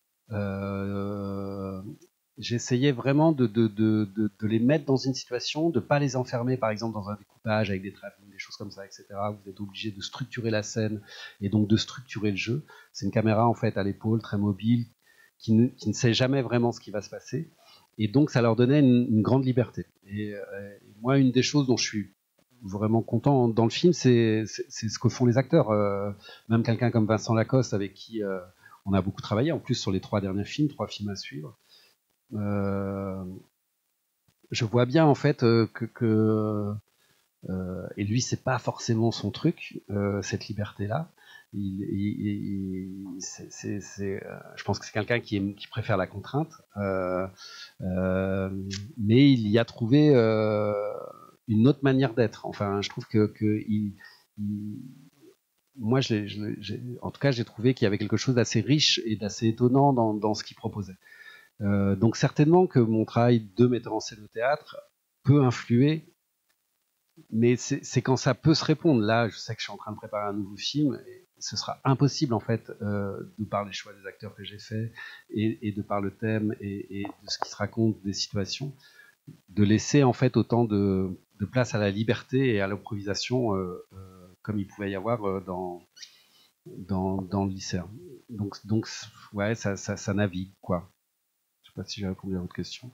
euh, j'essayais vraiment de, de, de, de, de les mettre dans une situation, de ne pas les enfermer, par exemple, dans un découpage avec des travelling, des choses comme ça, et cetera. Vous êtes obligé de structurer la scène et donc de structurer le jeu. C'est une caméra, en fait, à l'épaule, très mobile, qui ne, qui ne sait jamais vraiment ce qui va se passer. Et donc, ça leur donnait une, une grande liberté. Et, euh, et moi, une des choses dont je suis vraiment content dans le film, c'est, c'est, c'est ce que font les acteurs. Euh, même quelqu'un comme Vincent Lacoste, avec qui euh, on a beaucoup travaillé, en plus sur les trois derniers films, trois films à suivre. Euh, je vois bien en fait euh, que, que euh, et lui, c'est pas forcément son truc, euh, cette liberté-là. Il, il, il, c'est, c'est, c'est, euh, je pense que c'est quelqu'un qui, aime, qui préfère la contrainte, euh, euh, mais il y a trouvé euh, une autre manière d'être. Enfin, je trouve que, que il, il, moi, j'ai, j'ai, en tout cas, j'ai trouvé qu'il y avait quelque chose d'assez riche et d'assez étonnant dans, dans ce qu'il proposait. Euh, donc certainement que mon travail de metteur en scène au théâtre peut influer, mais c'est, c'est quand ça peut se répondre. Là, je sais que je suis en train de préparer un nouveau film, et ce sera impossible en fait, euh, de par les choix des acteurs que j'ai faits et, et de par le thème et, et de ce qui se raconte des situations, de laisser en fait autant de, de place à la liberté et à l'improvisation euh, euh, comme il pouvait y avoir euh, dans, dans, dans le lycéen. Donc, donc ouais, ça, ça, ça navigue, quoi. Je sais pas si j'ai répondu à votre question.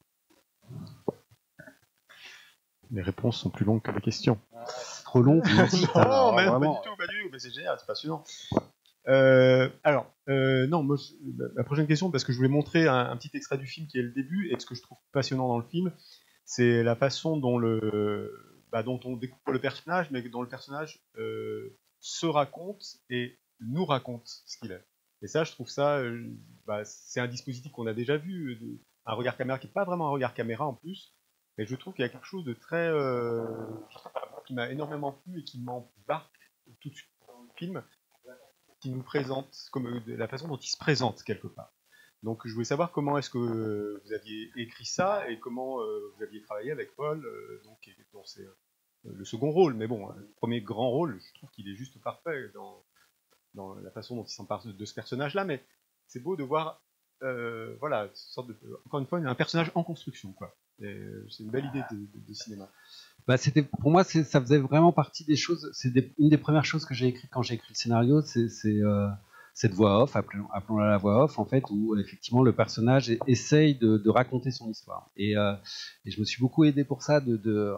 Les réponses sont plus longues que les questions. C'est trop long, vous me dites. Non, mais pas du tout, pas du tout, mais c'est génial, c'est passionnant. Euh, alors, euh, non, moi, la prochaine question, parce que je voulais montrer un, un petit extrait du film qui est le début, et ce que je trouve passionnant dans le film, c'est la façon dont, le, bah, dont on découvre le personnage, mais dont le personnage euh, se raconte et nous raconte ce qu'il est. Et ça, je trouve ça, euh, bah, c'est un dispositif qu'on a déjà vu, de, un regard caméra qui n'est pas vraiment un regard caméra en plus, mais je trouve qu'il y a quelque chose de très, euh, qui m'a énormément plu et qui m'embarque tout de suite dans le film, qui nous présente, comme la façon dont il se présente quelque part. Donc je voulais savoir comment est-ce que vous aviez écrit ça et comment euh, vous aviez travaillé avec Paul, euh, donc dont c'est euh, le second rôle, mais bon, le premier grand rôle, je trouve qu'il est juste parfait dans, dans la façon dont il s'empare de, de ce personnage-là, mais c'est beau de voir, euh, voilà, une sorte de, encore une fois, un personnage en construction, quoi. Et c'est une belle idée de, de, de cinéma. Bah, c'était, pour moi, c'est, ça faisait vraiment partie des choses. C'est des, une des premières choses que j'ai écrites quand j'ai écrit le scénario, c'est, c'est euh, cette voix off, appelons, appelons-la la voix off, en fait, où effectivement le personnage essaye de, de raconter son histoire. Et, euh, et je me suis beaucoup aidé pour ça. De, de oh,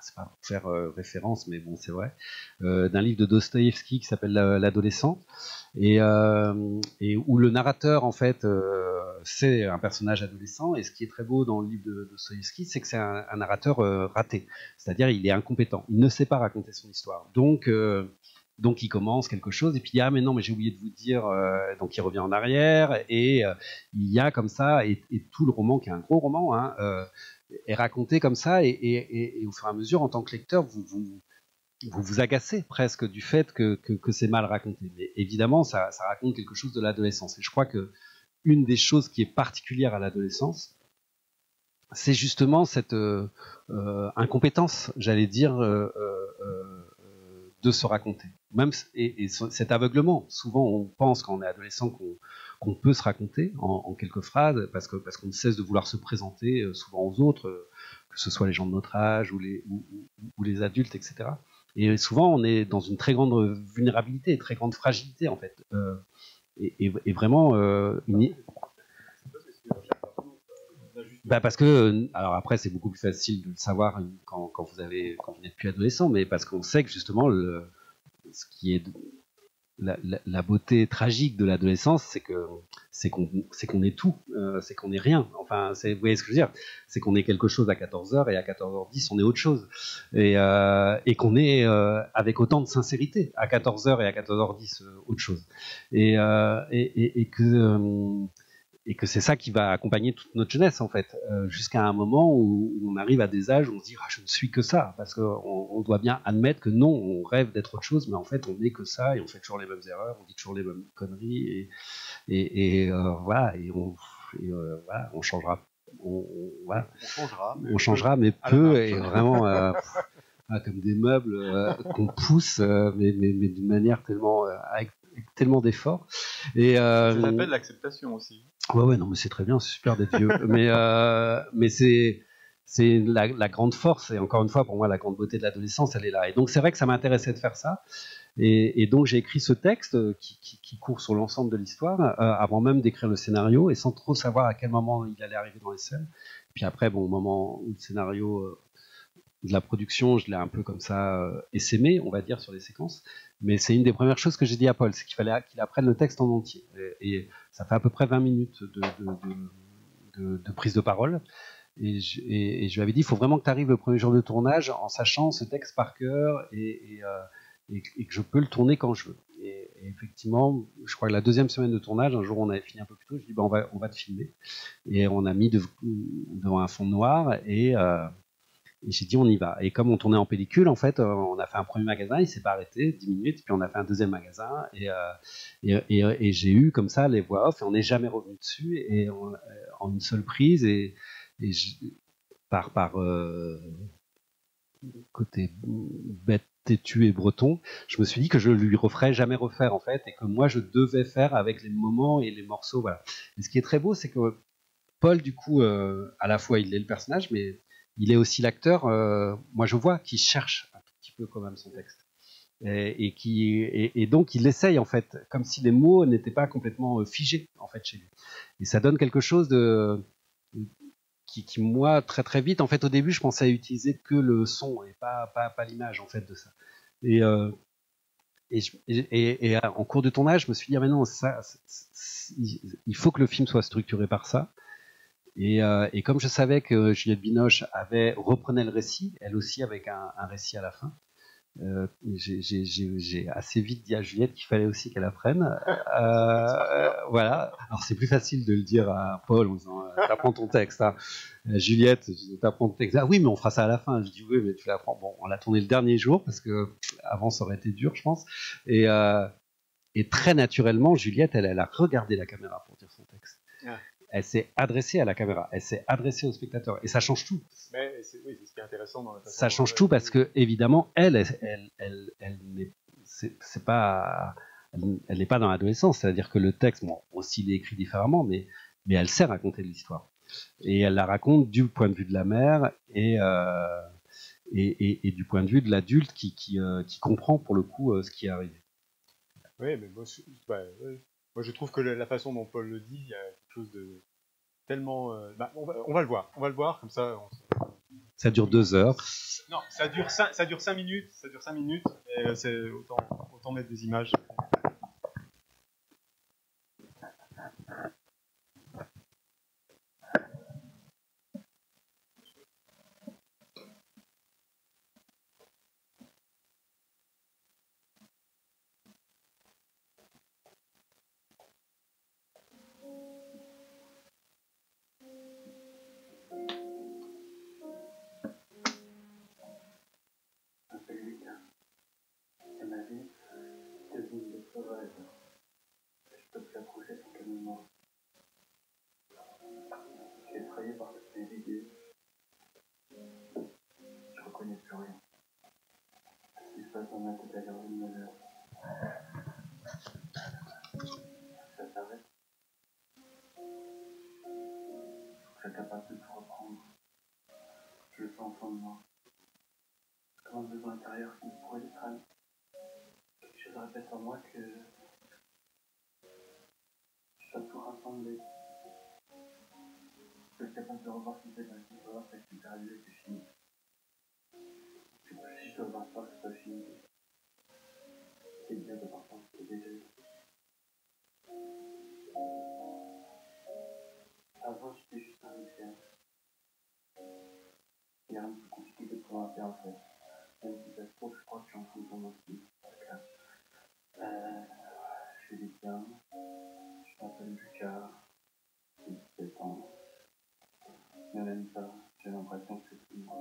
c'est pas pour faire euh, référence, mais bon, c'est vrai, euh, d'un livre de Dostoïevski qui s'appelle L'adolescent, et, euh, et où le narrateur, en fait, euh, c'est un personnage adolescent, et ce qui est très beau dans le livre de Dostoïevski, c'est que c'est un, un narrateur euh, raté, c'est-à-dire il est incompétent, il ne sait pas raconter son histoire, donc euh, donc il commence quelque chose et puis il dit ah mais non mais j'ai oublié de vous dire, euh, donc il revient en arrière et euh, il y a comme ça et, et tout le roman qui est un gros roman hein, euh, est raconté comme ça et, et, et, et au fur et à mesure en tant que lecteur vous vous, vous, vous agacez presque du fait que, que, que c'est mal raconté, mais évidemment ça, ça raconte quelque chose de l'adolescence et je crois que une des choses qui est particulière à l'adolescence c'est justement cette euh, euh, incompétence j'allais dire euh, euh, de se raconter. Même, et, et cet aveuglement, souvent on pense quand on est adolescent qu'on qu'on peut se raconter en, en quelques phrases, parce que parce qu'on ne cesse de vouloir se présenter euh, souvent aux autres, euh, que ce soit les gens de notre âge ou les, ou, ou, ou les adultes, et cetera. Et souvent on est dans une très grande vulnérabilité, une très grande fragilité en fait. Euh, et, et, et vraiment euh, une... Bah parce que, alors après c'est beaucoup plus facile de le savoir quand, quand vous avez, quand vous n'êtes plus adolescent, mais parce qu'on sait que justement le, ce qui est la, la, la beauté tragique de l'adolescence, c'est que c'est qu'on c'est qu'on est tout, euh, c'est qu'on est rien. Enfin, c'est, vous voyez ce que je veux dire, c'est qu'on est quelque chose à quatorze heures et à quatorze heures dix on est autre chose, et, euh, et qu'on est euh, avec autant de sincérité à quatorze heures et à quatorze heures dix euh, autre chose, et, euh, et, et, et que euh, et que c'est ça qui va accompagner toute notre jeunesse en fait, euh, jusqu'à un moment où, où on arrive à des âges où on se dit ah, je ne suis que ça, parce qu'on on doit bien admettre que non, on rêve d'être autre chose, mais en fait on n'est que ça et on fait toujours les mêmes erreurs, on dit toujours les mêmes conneries et, et, et euh, voilà, et on, et, euh, voilà, on changera, on, on, voilà. on changera, on changera mais peu et vraiment euh, pff, comme des meubles euh, qu'on pousse, euh, mais, mais, mais d'une manière tellement euh, avec tellement d'efforts. Et euh, ça s'appelle l'acceptation aussi. Ouais, ouais, non, mais c'est très bien, c'est super d'être vieux. mais euh, mais c'est c'est la, la grande force, et encore une fois, pour moi, la grande beauté de l'adolescence, elle est là. Et donc, c'est vrai que ça m'intéressait de faire ça. Et, et donc, j'ai écrit ce texte qui, qui, qui court sur l'ensemble de l'histoire, euh, avant même d'écrire le scénario, et sans trop savoir à quel moment il allait arriver dans les scènes. Puis après, bon, au moment où le scénario euh, de la production, je l'ai un peu comme ça euh, essaimé, on va dire, sur les séquences. Mais c'est une des premières choses que j'ai dit à Paul, c'est qu'il fallait qu'il apprenne le texte en entier. Et, et ça fait à peu près vingt minutes de, de, de, de, de prise de parole. Et je, et, et je lui avais dit, il faut vraiment que tu arrives le premier jour de tournage en sachant ce texte par cœur et, et, euh, et, et que je peux le tourner quand je veux. Et, et effectivement, je crois que la deuxième semaine de tournage, un jour on avait fini un peu plus tôt, je dis, bah, on, va, on va te filmer. Et on a mis de, devant un fond noir et... Euh, Et j'ai dit on y va. Et comme on tournait en pellicule, en fait, on a fait un premier magasin, il s'est pas arrêté, dix minutes, puis on a fait un deuxième magasin, et, euh, et, et, et j'ai eu comme ça les voix off, et on n'est jamais revenu dessus, et on, en une seule prise, et, et je, par, par euh, côté bête, têtu et breton, je me suis dit que je lui referais jamais refaire, en fait, et que moi je devais faire avec les moments et les morceaux, voilà. Et ce qui est très beau, c'est que Paul, du coup, euh, à la fois il est le personnage, mais il est aussi l'acteur, euh, moi je vois, qui cherche un tout petit peu quand même son texte. Et, et, qui, et, et donc il essaye en fait, comme si les mots n'étaient pas complètement figés en fait chez lui. Et ça donne quelque chose de, qui, qui moi très très vite, en fait au début je pensais à utiliser que le son et pas, pas, pas l'image en fait de ça. Et, euh, et, je, et, et en cours de tournage je me suis dit ah mais non, ça, c'est, c'est, il faut que le film soit structuré par ça. Et, euh, et comme je savais que Juliette Binoche avait, reprenait le récit, elle aussi avec un, un récit à la fin, euh, j'ai, j'ai, j'ai assez vite dit à Juliette qu'il fallait aussi qu'elle apprenne. Euh, voilà. Alors c'est plus facile de le dire à Paul en disant t'apprends ton texte. Hein. Juliette, t'apprends ton texte. Ah oui, mais on fera ça à la fin. Je dis oui, mais tu l'apprends. Bon, on l'a tourné le dernier jour parce que avant ça aurait été dur, je pense. Et, euh, et très naturellement, Juliette, elle, elle a regardé la caméra pour dire son texte. Ah. Elle s'est adressée à la caméra, elle s'est adressée au spectateur, et ça change tout. Mais c'est, oui, c'est ce qui est intéressant dans la façon. Ça change tout parce que évidemment, elle, elle, elle, elle, elle n'est, c'est, c'est pas, elle n'est pas dans l'adolescence. C'est-à-dire que le texte, bon, aussi il est écrit différemment, mais, mais elle sait raconter de l'histoire, et elle la raconte du point de vue de la mère et euh, et, et, et du point de vue de l'adulte qui qui, euh, qui comprend pour le coup euh, ce qui est arrivé. Oui, mais moi, je, bah, ouais. Moi, je trouve que la, la façon dont Paul le dit, il y a quelque chose de tellement... Euh, bah, on, va, on va le voir, on va le voir, comme ça, on, Ça dure deux heures. Non, ça dure cinq, ça dure cinq minutes. Ça dure cinq minutes. Et c'est autant, autant mettre des images. Et ma vie, c'est une de sauvage. Je peux plus approcher sans qu'elle me morde. Je suis effrayé par toutes mes idées. Je reconnais plus rien. Ce qui se passe dans ma tête à l'heure de neuf heures. Ça s'arrête. Je suis capable de tout reprendre. Je le sens au fond de moi. Comme un besoin intérieur qui me pourrait le crâne. Quelque chose répète en moi que je dois tout rassembler. Je suis capable de revoir ce qui s'est passé, de revoir ce qui s'est perdu et que c'est fini. Si je dois voir ça, que c'est pas fini. C'est bien de partir, c'est déjà eu. Avant, j'étais juste un lycéen. Il y a rien de plus compliqué que de pouvoir faire en fait. Même si ça se trouve, je crois que je suis en train de tomber aussi. Euh, je suis lycéen. Je m'appelle Lucas. J'ai dix-sept ans. Mais même ça, j'ai l'impression que c'est tout moi.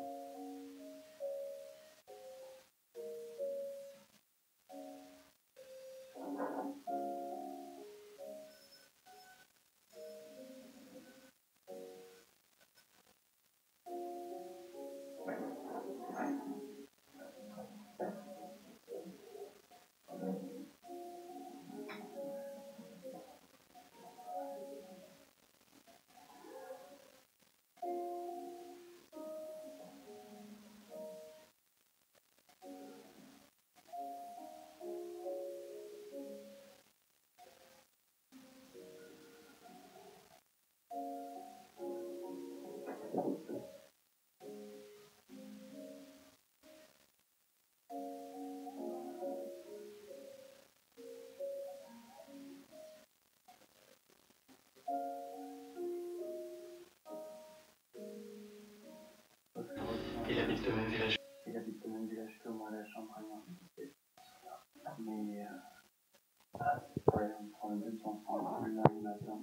Il habite le même village. Il habite le même village que moi, la chambre à moi. Mais, euh, ouais, on prend le bus ensemble le lundi matin.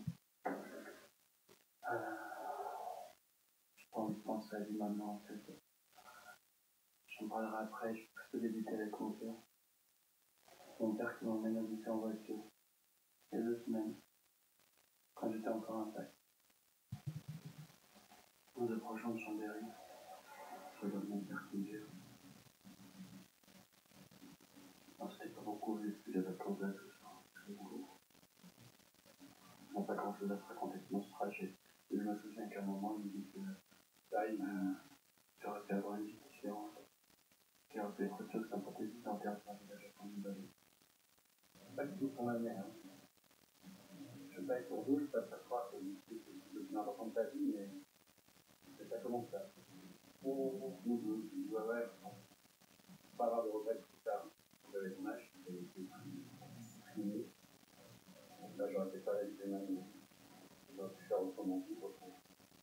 Euh, j'ai pas envie de penser à lui maintenant, en fait. J'en parlerai après, je peux plutôt débuter avec mon père. Mon père qui m'emmène habiter en voiture. Il y a deux semaines, quand j'étais encore un sac. Nous approchons de Chambéry. Je regarde mon père qui me gère. Non, c'était pas beaucoup vu que j'avais causé tout ça. C'est beaucoup. On n'a pas grand chose à se raconter de notre trajet. Et je me souviens qu'à un moment, il me dit que là, il m'a. J'aurais pu avoir une vie différente. Qu'il aurait pu être autre chose qu'un prothésiste en terre sur un village à cent balles. C'est pas du tout son avenir. Hein. Je sais pas être pour vous, je passe à croire que c'est le plus important de ta vie, mais c'est pas comment ça. Nous deux, ouais, ouais, bon. Pas avoir de regrets plus tard. Quand j'avais ton âge, c'était fini. Donc là, j'aurais peut-être pas la vie des mains. J'aurais pu faire autrement, tout autrement.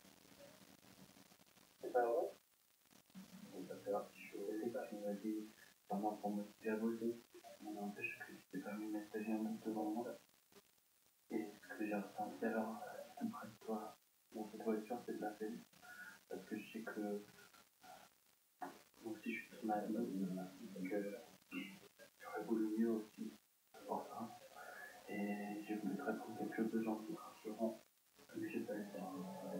C'est pas vrai? Donc ça fait un petit chaud. C'est ça, je me dis, vraiment pour me motiver à bosser. Mais n'empêche que c'était pas mis mettre un bout devant moi. Et ce que j'ai ressenti alors, tout près de toi, dans cette voiture, c'est de la peine. Parce que je sais que moi aussi je suis tout mal, et que j'aurais voulu mieux aussi pour ça. Et j'ai voulu te répondre quelque chose de gentil, rassurant, mais j'ai pas le faire.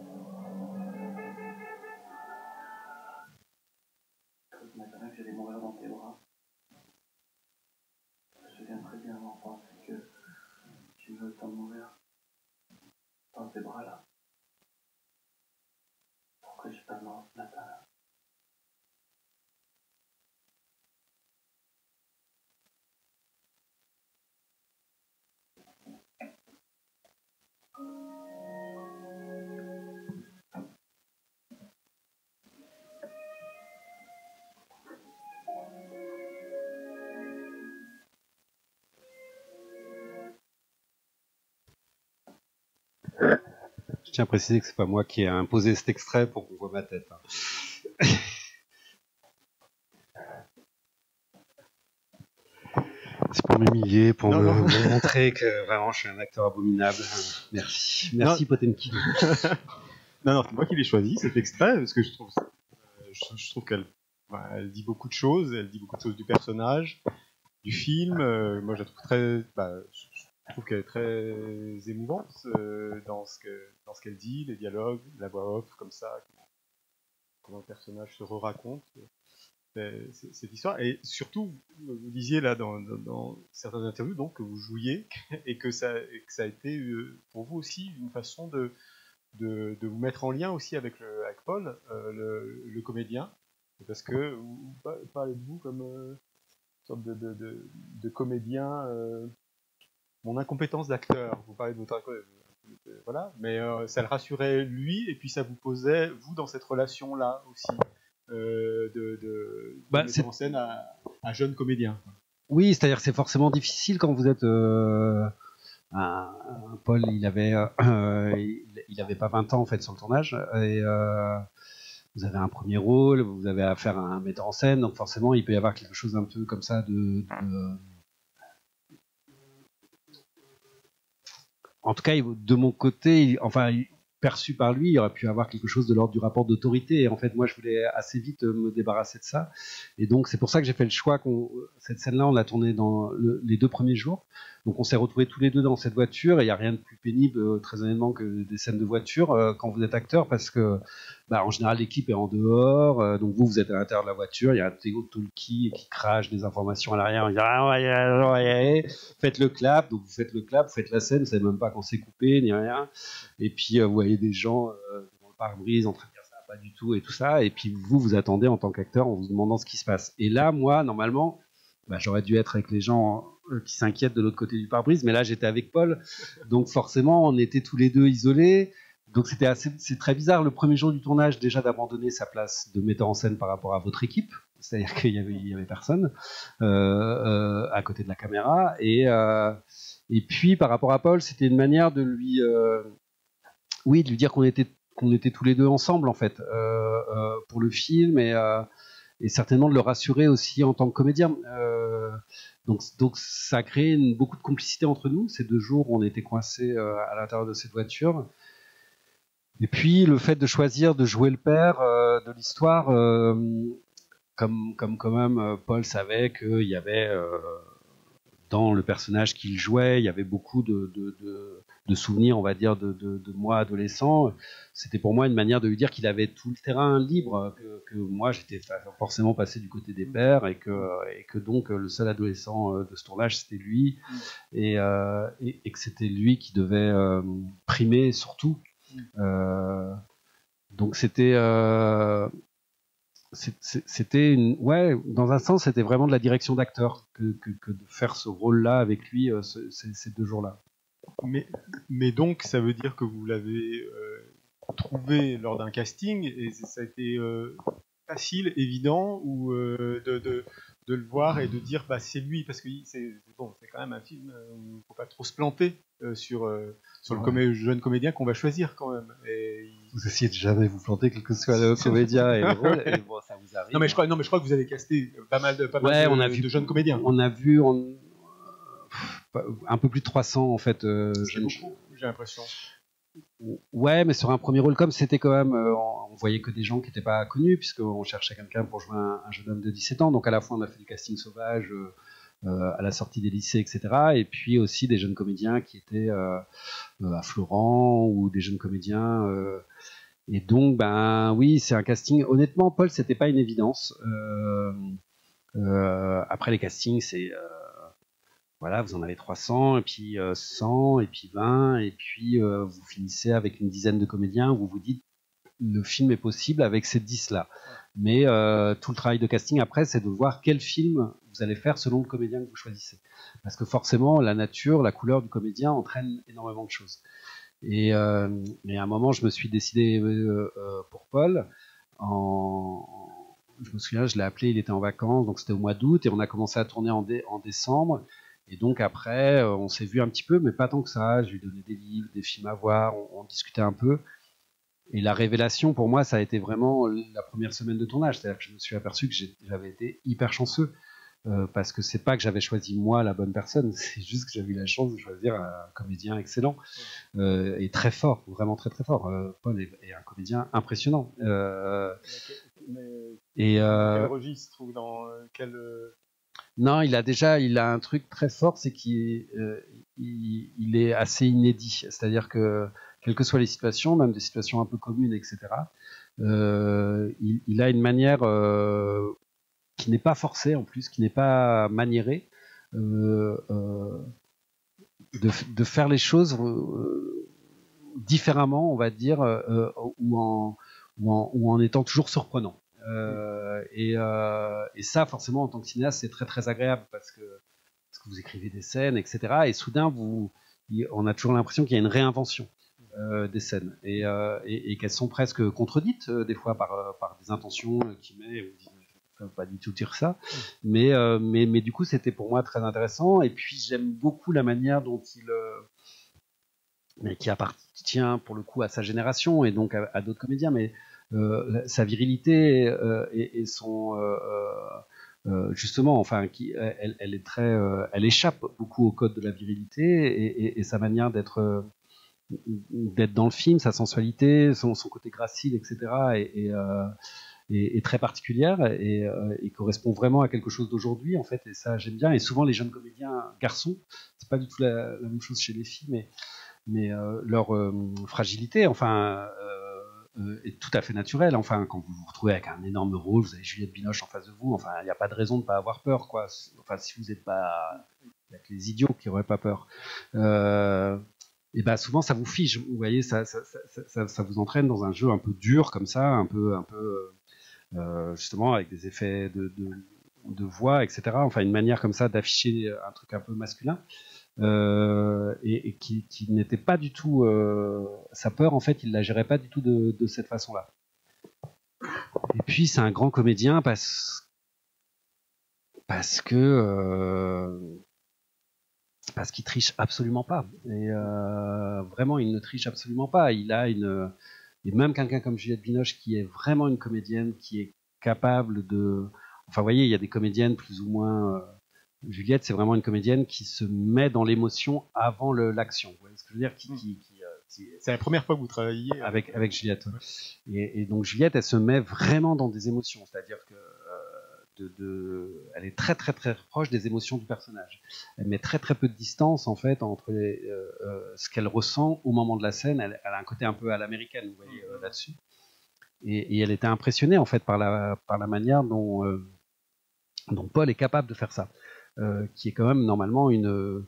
Je crois ce matin que j'allais mourir dans tes bras. Je me souviens très bien avoir pensé que tu veux autant mourir dans tes bras-là. Pourquoi je suis pas mort ce matin-là? Je tiens à préciser que c'est pas moi qui ai imposé cet extrait pour qu'on voit ma tête. Hein. C'est pour m'humilier, pour non, me, non. me montrer que vraiment je suis un acteur abominable. Merci. Merci Potemkin. Non, non, c'est moi qui l'ai choisi, cet extrait, parce que je trouve, euh, je, je trouve qu'elle bah, elle dit beaucoup de choses, elle dit beaucoup de choses du personnage, du film. Euh, moi, je la trouve très, bah, je trouve qu'elle est très émouvante euh, dans ce que, dans ce qu'elle dit, les dialogues, la voix off, comme ça, comment le personnage se re-raconte euh, cette histoire. Et surtout, vous disiez là dans, dans, dans certaines interviews donc que vous jouiez et que ça, et que ça a été euh, pour vous aussi une façon de De, de vous mettre en lien aussi avec, le, avec Paul, euh, le, le comédien, parce que vous parlez de vous comme euh, une sorte de, de, de, de comédien, euh, mon incompétence d'acteur, vous parlez de votre euh, voilà, mais euh, ça le rassurait lui, et puis ça vous posait, vous, dans cette relation-là aussi, euh, de, de, bah, de mettre en scène à, à jeune comédien. Oui, c'est-à-dire que c'est forcément difficile quand vous êtes... Euh... Un, un Paul, il avait, euh, il, il avait pas vingt ans en fait sur le tournage, et euh, vous avez un premier rôle, vous avez affaire à un metteur en scène, donc forcément il peut y avoir quelque chose un peu comme ça de, de en tout cas de mon côté, enfin perçu par lui, il aurait pu avoir quelque chose de l'ordre du rapport d'autorité. Et en fait, moi, je voulais assez vite me débarrasser de ça. Et donc, c'est pour ça que j'ai fait le choix qu'on, cette scène-là, on l'a tournée dans le, les deux premiers jours. Donc, on s'est retrouvés tous les deux dans cette voiture. Et il n'y a rien de plus pénible, euh, très honnêtement, que des scènes de voiture euh, quand vous êtes acteur, parce que, bah, en général, l'équipe est en dehors. Euh, donc, vous, vous êtes à l'intérieur de la voiture. Il y a un Théo Tolki qui crache des informations à l'arrière. On dit, ah, ouais, ouais, ouais, faites le clap. Donc, vous faites le clap, vous faites la scène. Vous savez même pas quand c'est coupé, ni rien. Et puis, euh, vous voyez des gens euh, dans le pare-brise en train de dire ça pas du tout et tout ça, et puis vous vous attendez en tant qu'acteur en vous demandant ce qui se passe. Et là, moi, normalement, bah, j'aurais dû être avec les gens euh, qui s'inquiètent de l'autre côté du pare-brise, mais là j'étais avec Paul, donc forcément on était tous les deux isolés. Donc c'était assez, c'est très bizarre le premier jour du tournage déjà d'abandonner sa place de metteur en scène par rapport à votre équipe, c'est-à-dire qu'il y avait, il y avait personne euh, euh, à côté de la caméra, et euh, et puis par rapport à Paul, c'était une manière de lui euh, oui, de lui dire qu'on était, qu'on était tous les deux ensemble, en fait, euh, euh, pour le film, et, euh, et certainement de le rassurer aussi en tant que comédien. Euh, donc, donc, ça a créé une, beaucoup de complicité entre nous. Ces deux jours, on était coincés euh, à l'intérieur de cette voiture. Et puis, le fait de choisir de jouer le père euh, de l'histoire, euh, comme, comme quand même Paul savait qu'il y avait... Euh, dans le personnage qu'il jouait, il y avait beaucoup de, de, de, de souvenirs, on va dire, de, de, de moi adolescent. C'était pour moi une manière de lui dire qu'il avait tout le terrain libre, que, que moi j'étais forcément passé du côté des pères, et que, et que donc le seul adolescent de ce tournage c'était lui, et, euh, et, et que c'était lui qui devait euh, primer surtout. Euh, donc c'était... Euh, c'était une, ouais, dans un sens, c'était vraiment de la direction d'acteur que, que, que de faire ce rôle-là avec lui euh, ce, ces, ces deux jours-là. Mais, mais donc, ça veut dire que vous l'avez euh, trouvé lors d'un casting et ça a été euh, facile, évident, ou euh, de, de, de le voir et de dire bah c'est lui, parce que c'est bon, c'est quand même un film où il ne faut pas trop se planter euh, sur euh, sur ouais. le comé jeune comédien qu'on va choisir quand même. Et il... Vous essayez de jamais vous planter, quel que soit le comédien et le rôle, et bon, ça vous arrive. Non mais je crois, non mais je crois que vous avez casté pas mal de pas ouais, mal de, on a vu, de jeunes comédiens. On a vu on... un peu plus de trois cents en fait. Euh, jeunes... beaucoup, j'ai l'impression. Ouais, mais sur un premier rôle comme c'était quand même, euh, on voyait que des gens qui n'étaient pas connus, puisqu'on cherchait quelqu'un pour jouer un, un jeune homme de dix-sept ans. Donc à la fois on a fait du casting sauvage euh, euh, à la sortie des lycées, et cetera. Et puis aussi des jeunes comédiens qui étaient euh, euh, à Florent, ou des jeunes comédiens. Euh, et donc, ben oui, c'est un casting. Honnêtement, Paul, c'était pas une évidence. Euh, euh, après les castings, c'est euh, voilà, vous en avez trois cents, et puis euh, cent, et puis vingt, et puis euh, vous finissez avec une dizaine de comédiens où vous vous dites le film est possible avec ces dix-là. Mais euh, tout le travail de casting après, c'est de voir quel film vous allez faire selon le comédien que vous choisissez. Parce que forcément, la nature, la couleur du comédien entraîne énormément de choses. Et, euh, et à un moment, je me suis décidé euh, euh, pour Paul. En, je me souviens, je l'ai appelé, il était en vacances, donc c'était au mois d'août, et on a commencé à tourner en, dé, en décembre. Et donc après, on s'est vu un petit peu, mais pas tant que ça. Je lui donnais des livres, des films à voir, on, on discutait un peu. Et la révélation, pour moi, ça a été vraiment la première semaine de tournage. C'est-à-dire que je me suis aperçu que j'avais été hyper chanceux. Euh, parce que c'est pas que j'avais choisi moi la bonne personne, c'est juste que j'avais eu la chance de choisir un comédien excellent euh, et très fort, vraiment très très fort. Euh, Paul est, est un comédien impressionnant. Euh, mais, et euh, quel registre ou dans quel non, il a déjà, il a un truc très fort, c'est qu'il euh, il, il est assez inédit. C'est-à-dire que quelles que soient les situations, même des situations un peu communes, et cetera. Euh, il, il a une manière euh, qui n'est pas forcée en plus, qui n'est pas maniérée, euh, euh, de, de faire les choses euh, différemment, on va dire, euh, ou, en, ou, en, ou en étant toujours surprenant. Euh, et, euh, et ça, forcément, en tant que cinéaste, c'est très très agréable parce que, parce que vous écrivez des scènes, et cetera. Et soudain, vous, on a toujours l'impression qu'il y a une réinvention euh, des scènes et, euh, et, et qu'elles sont presque contredites euh, des fois par, par des intentions euh, qui met. Ça veut pas du tout dire ça, mais, euh, mais, mais du coup, c'était pour moi très intéressant. Et puis, j'aime beaucoup la manière dont il. Euh, mais qui appartient pour le coup à sa génération et donc à, à d'autres comédiens, mais euh, sa virilité euh, et, et son. Euh, euh, justement, enfin, qui, elle, elle est très. Euh, elle échappe beaucoup au code de la virilité et, et, et sa manière d'être. Euh, d'être dans le film, sa sensualité, son, son côté gracile, et cetera. Et, et, euh, est, est très particulière et, euh, et correspond vraiment à quelque chose d'aujourd'hui en fait, et ça j'aime bien. Et souvent les jeunes comédiens garçons, c'est pas du tout la, la même chose chez les filles, mais, mais euh, leur euh, fragilité enfin euh, est tout à fait naturelle. Enfin, quand vous vous retrouvez avec un énorme rôle, vous avez Juliette Binoche en face de vous, enfin il n'y a pas de raison de pas avoir peur quoi. Enfin, si vous n'êtes pas, il y a que les idiots qui n'auraient pas peur. Euh, et ben souvent ça vous fige, vous voyez, ça ça, ça, ça, ça vous entraîne dans un jeu un peu dur comme ça, un peu un peu euh, justement avec des effets de, de, de voix, et cetera. Enfin, une manière comme ça d'afficher un truc un peu masculin euh, et, et qui, qui n'était pas du tout euh, sa peur. En fait, il la gérait pas du tout de, de cette façon-là. Et puis, c'est un grand comédien parce parce que euh, parce qu'il triche absolument pas. Et euh, vraiment, il ne triche absolument pas. Il a une et même quelqu'un comme Juliette Binoche qui est vraiment une comédienne qui est capable de. Enfin, vous voyez, il y a des comédiennes plus ou moins. Euh... Juliette, c'est vraiment une comédienne qui se met dans l'émotion avant le, l'action. Vous voyez ce que je veux dire, qui, qui, qui, euh, qui... C'est la première fois que vous travaillez avec, avec, avec Juliette. Ouais. Et, et donc Juliette, elle se met vraiment dans des émotions. C'est-à-dire que De, de, elle est très très très proche des émotions du personnage. Elle met très très peu de distance en fait entre les, euh, euh, ce qu'elle ressent au moment de la scène. Elle, elle a un côté un peu à l'américaine, vous voyez euh, là-dessus. Et, et elle était impressionnée en fait par la par la manière dont euh, dont Paul est capable de faire ça, euh, qui est quand même normalement une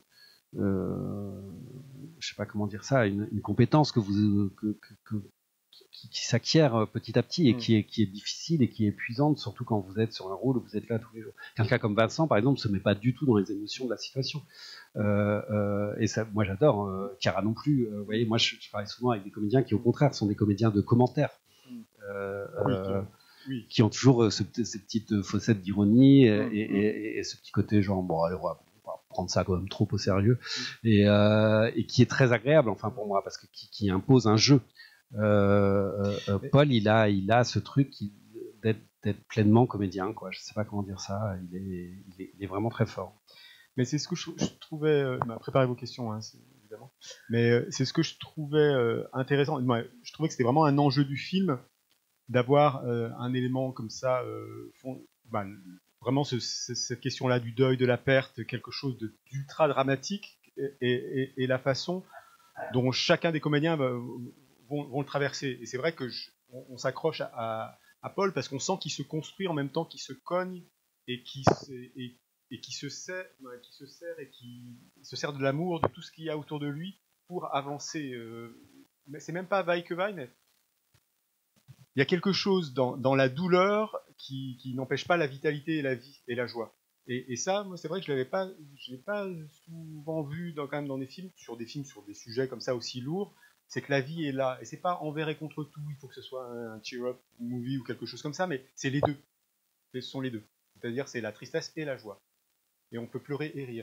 euh, je sais pas comment dire ça, une, une compétence que vous que, que, que Qui, qui s'acquiert petit à petit et mmh. qui, est, qui est difficile et qui est épuisante, surtout quand vous êtes sur un rôle où vous êtes là tous les jours. Quelqu'un comme Vincent, par exemple, ne se met pas du tout dans les émotions de la situation. Euh, euh, et ça, moi, j'adore. Euh, Chiara non plus. Euh, vous voyez, moi, je, je travaille souvent avec des comédiens qui, au contraire, sont des comédiens de commentaires. Euh, oui, euh, oui. Qui ont toujours ce, ces petites fossettes d'ironie et, mmh. et, et, et ce petit côté genre, bon, allez, on va prendre ça quand même trop au sérieux. Mmh. Et, euh, et qui est très agréable, enfin, pour moi, parce que qui, qui impose un jeu. Euh, euh, Paul, il a, il a ce truc qui, d'être, d'être pleinement comédien, quoi. Je sais pas comment dire ça. Il est, il est, il est vraiment très fort. Mais c'est ce que je, je trouvais. Euh, bah, préparez vos questions, hein, évidemment. Mais euh, c'est ce que je trouvais euh, intéressant. Moi, je trouvais que c'était vraiment un enjeu du film d'avoir euh, un élément comme ça, euh, fond, bah, vraiment ce, ce, cette question-là du deuil, de la perte, quelque chose de, d'ultra dramatique, et, et, et la façon dont chacun des comédiens va, Vont, vont le traverser. Et c'est vrai que je, on, on s'accroche à, à, à Paul parce qu'on sent qu'il se construit en même temps qu'il se cogne et qui et, et qui se sert, qui se sert et qui se sert de l'amour de tout ce qu'il y a autour de lui pour avancer. Euh, mais c'est même pas vaille que vaille, mais il y a quelque chose dans, dans la douleur qui, qui n'empêche pas la vitalité et la vie et la joie. Et, et ça, moi, c'est vrai que je l'avais pas, je l'ai pas souvent vu dans, quand même dans des films, sur des films sur des sujets comme ça aussi lourds. C'est que la vie est là, et c'est pas envers et contre tout, il faut que ce soit un cheer-up movie ou quelque chose comme ça, mais c'est les deux. Ce sont les deux. C'est-à-dire c'est la tristesse et la joie. Et on peut pleurer et rire.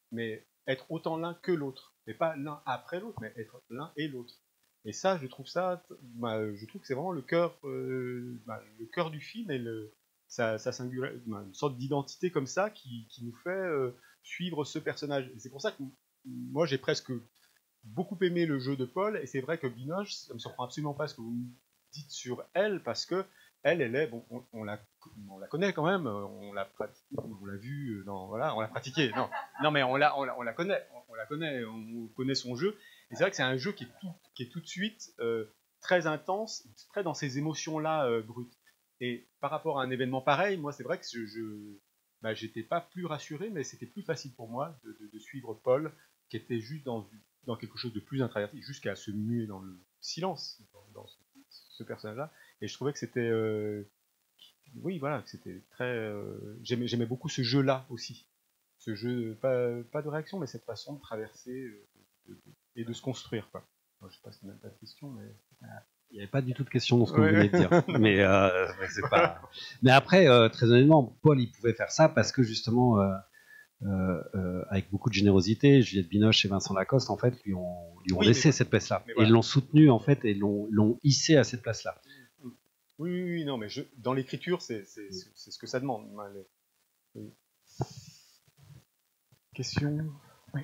mais être autant l'un que l'autre. Mais pas l'un après l'autre, mais être l'un et l'autre. Et ça, je trouve ça, bah, je trouve que c'est vraiment le cœur, euh, bah, le cœur du film et le, sa, sa singular, bah, une sorte d'identité comme ça qui, qui nous fait euh, suivre ce personnage. Et c'est pour ça que moi, j'ai presque beaucoup aimé le jeu de Paul. Et c'est vrai que Binoche, ça me surprend absolument pas ce que vous me dites sur elle, parce que elle, elle est, bon, on, on, la, on la connaît quand même, on l'a pratiqué, on l'a vu, dans, voilà, on l'a pratiqué. Non, non, mais on la, on la, on la connaît, on, on la connaît, on connaît son jeu. Et c'est vrai que c'est un jeu qui est tout, qui est tout de suite euh, très intense, très dans ces émotions-là euh, brutes. Et par rapport à un événement pareil, moi, c'est vrai que je, je bah, j'étais pas plus rassuré, mais c'était plus facile pour moi de, de, de suivre Paul, qui était juste dans, dans quelque chose de plus introverti, jusqu'à se muer dans le silence, dans, dans ce, ce personnage-là. Et je trouvais que c'était, euh, oui, voilà, que c'était très, euh, j'aimais, j'aimais beaucoup ce jeu-là aussi, ce jeu, pas, pas de réaction, mais cette façon de traverser. Euh, de, de, et de se construire, quoi. Moi, je sais pas si c'est même pas de question, mais il n'y avait pas du tout de question dans ce que ouais. vous venez de dire. mais, euh, mais c'est pas. Mais après, euh, très honnêtement, Paul, il pouvait faire ça parce que justement, euh, euh, euh, avec beaucoup de générosité, Juliette Binoche et Vincent Lacoste, en fait, lui ont, lui ont oui, laissé mais, cette place-là. Voilà. Et l'ont soutenu, en fait, et l'ont, l'ont hissé à cette place-là. Oui, oui, oui, non, mais je, dans l'écriture, c'est, c'est, c'est, c'est ce que ça demande. Oui. Question. Oui.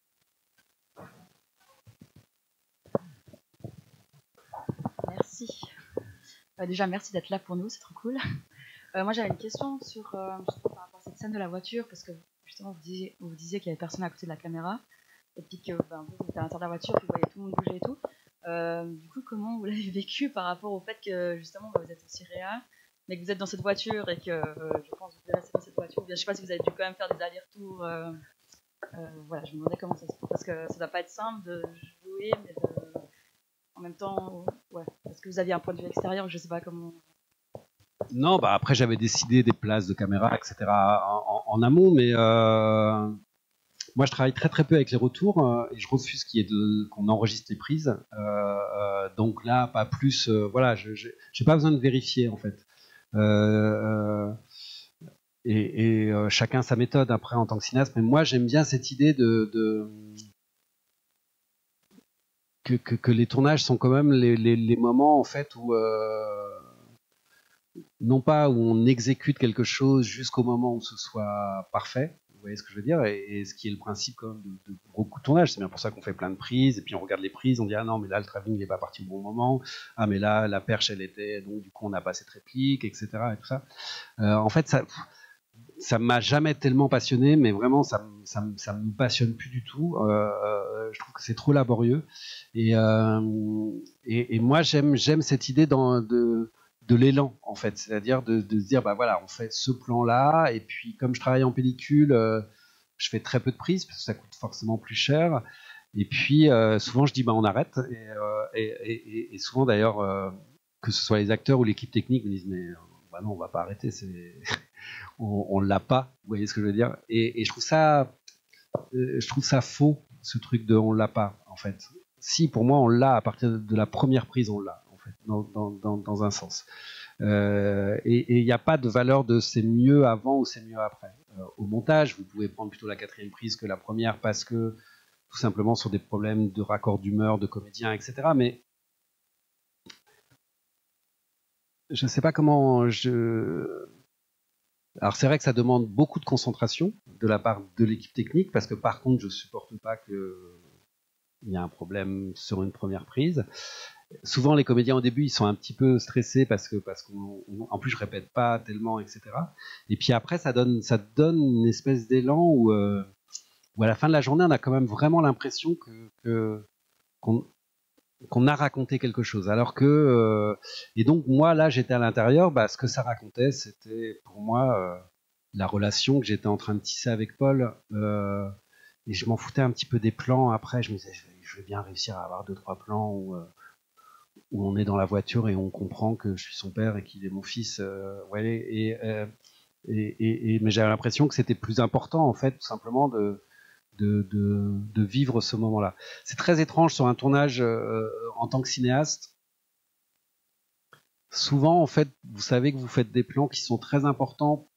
Merci. Euh, déjà, merci d'être là pour nous, c'est trop cool. Euh, moi, j'avais une question sur euh, justement par rapport à cette scène de la voiture, parce que justement, vous disiez, vous disiez qu'il y avait personne à côté de la caméra, et puis que ben, vous étiez à l'intérieur de la voiture, puis vous voyez tout le monde bouger et tout. Euh, du coup, comment vous l'avez vécu par rapport au fait que justement, ben, vous êtes aussi réa, mais que vous êtes dans cette voiture et que euh, je pense que vous devez rester dans cette voiture, ou bien je sais pas si vous avez dû quand même faire des allers-retours. Euh, euh, voilà, je me demandais comment ça se passe, parce que ça ne doit pas être simple de jouer, mais de. En même temps, ouais. Est-ce que vous aviez un point de vue extérieur? Je sais pas comment. Non, bah après j'avais décidé des places de caméra, et cetera en, en, en amont, mais euh, moi je travaille très très peu avec les retours euh, et je refuse qu'il y ait de, qu'on enregistre les prises. Euh, euh, donc là, pas plus. Euh, voilà, je j'ai pas besoin de vérifier en fait. Euh, euh, et et euh, chacun sa méthode après en tant que cinéaste. Mais moi j'aime bien cette idée de, de Que, que, que les tournages sont quand même les, les, les moments en fait où euh, non pas où on exécute quelque chose jusqu'au moment où ce soit parfait, vous voyez ce que je veux dire, et, et ce qui est le principe quand même de, de beaucoup de tournages. C'est bien pour ça qu'on fait plein de prises et puis on regarde les prises, on dit ah non mais là le travelling il est pas parti au bon moment, ah mais là la perche elle était, donc du coup on n'a pas cette réplique, et cetera et tout ça. Euh, en fait ça ça m'a jamais tellement passionné, mais vraiment ça ça ça me passionne plus du tout. Euh, je trouve que c'est trop laborieux et euh, et, et moi j'aime j'aime cette idée dans, de de l'élan en fait, c'est-à-dire de, de se dire bah voilà on fait ce plan là et puis comme je travaille en pellicule, euh, je fais très peu de prises parce que ça coûte forcément plus cher et puis euh, souvent je dis bah on arrête et, euh, et, et, et souvent d'ailleurs euh, que ce soit les acteurs ou l'équipe technique me disent mais bah non on va pas arrêter, c'est on, on l'a pas, vous voyez ce que je veux dire, et, et je trouve ça euh, je trouve ça faux ce truc de on l'a pas en fait. Si pour moi on l'a à partir de la première prise, on l'a en fait dans, dans, dans, dans un sens euh, et il n'y a pas de valeur de c'est mieux avant ou c'est mieux après. Euh, au montage vous pouvez prendre plutôt la quatrième prise que la première parce que tout simplement sur des problèmes de raccord d'humeur de comédiens, etc. Mais je sais pas comment je alors c'est vrai que ça demande beaucoup de concentration de la part de l'équipe technique parce que par contre je supporte pas que il y a un problème sur une première prise. Souvent les comédiens au début ils sont un petit peu stressés parce que parce qu'en plus je répète pas tellement, et cetera. Et puis après ça donne ça donne une espèce d'élan où, euh, où à la fin de la journée on a quand même vraiment l'impression que, que qu'on qu'on a raconté quelque chose alors que euh, et donc moi là j'étais à l'intérieur, bah, ce que ça racontait c'était pour moi euh, la relation que j'étais en train de tisser avec Paul euh, et je m'en foutais un petit peu des plans. Après je me disais je vais, je vais bien réussir à avoir deux trois plans où, euh, où on est dans la voiture et on comprend que je suis son père et qu'il est mon fils, euh, ouais, et, euh, et, et, et mais j'avais l'impression que c'était plus important en fait tout simplement de De, de, de vivre ce moment-là. C'est très étrange sur un tournage euh, en tant que cinéaste. Souvent, en fait, vous savez que vous faites des plans qui sont très importants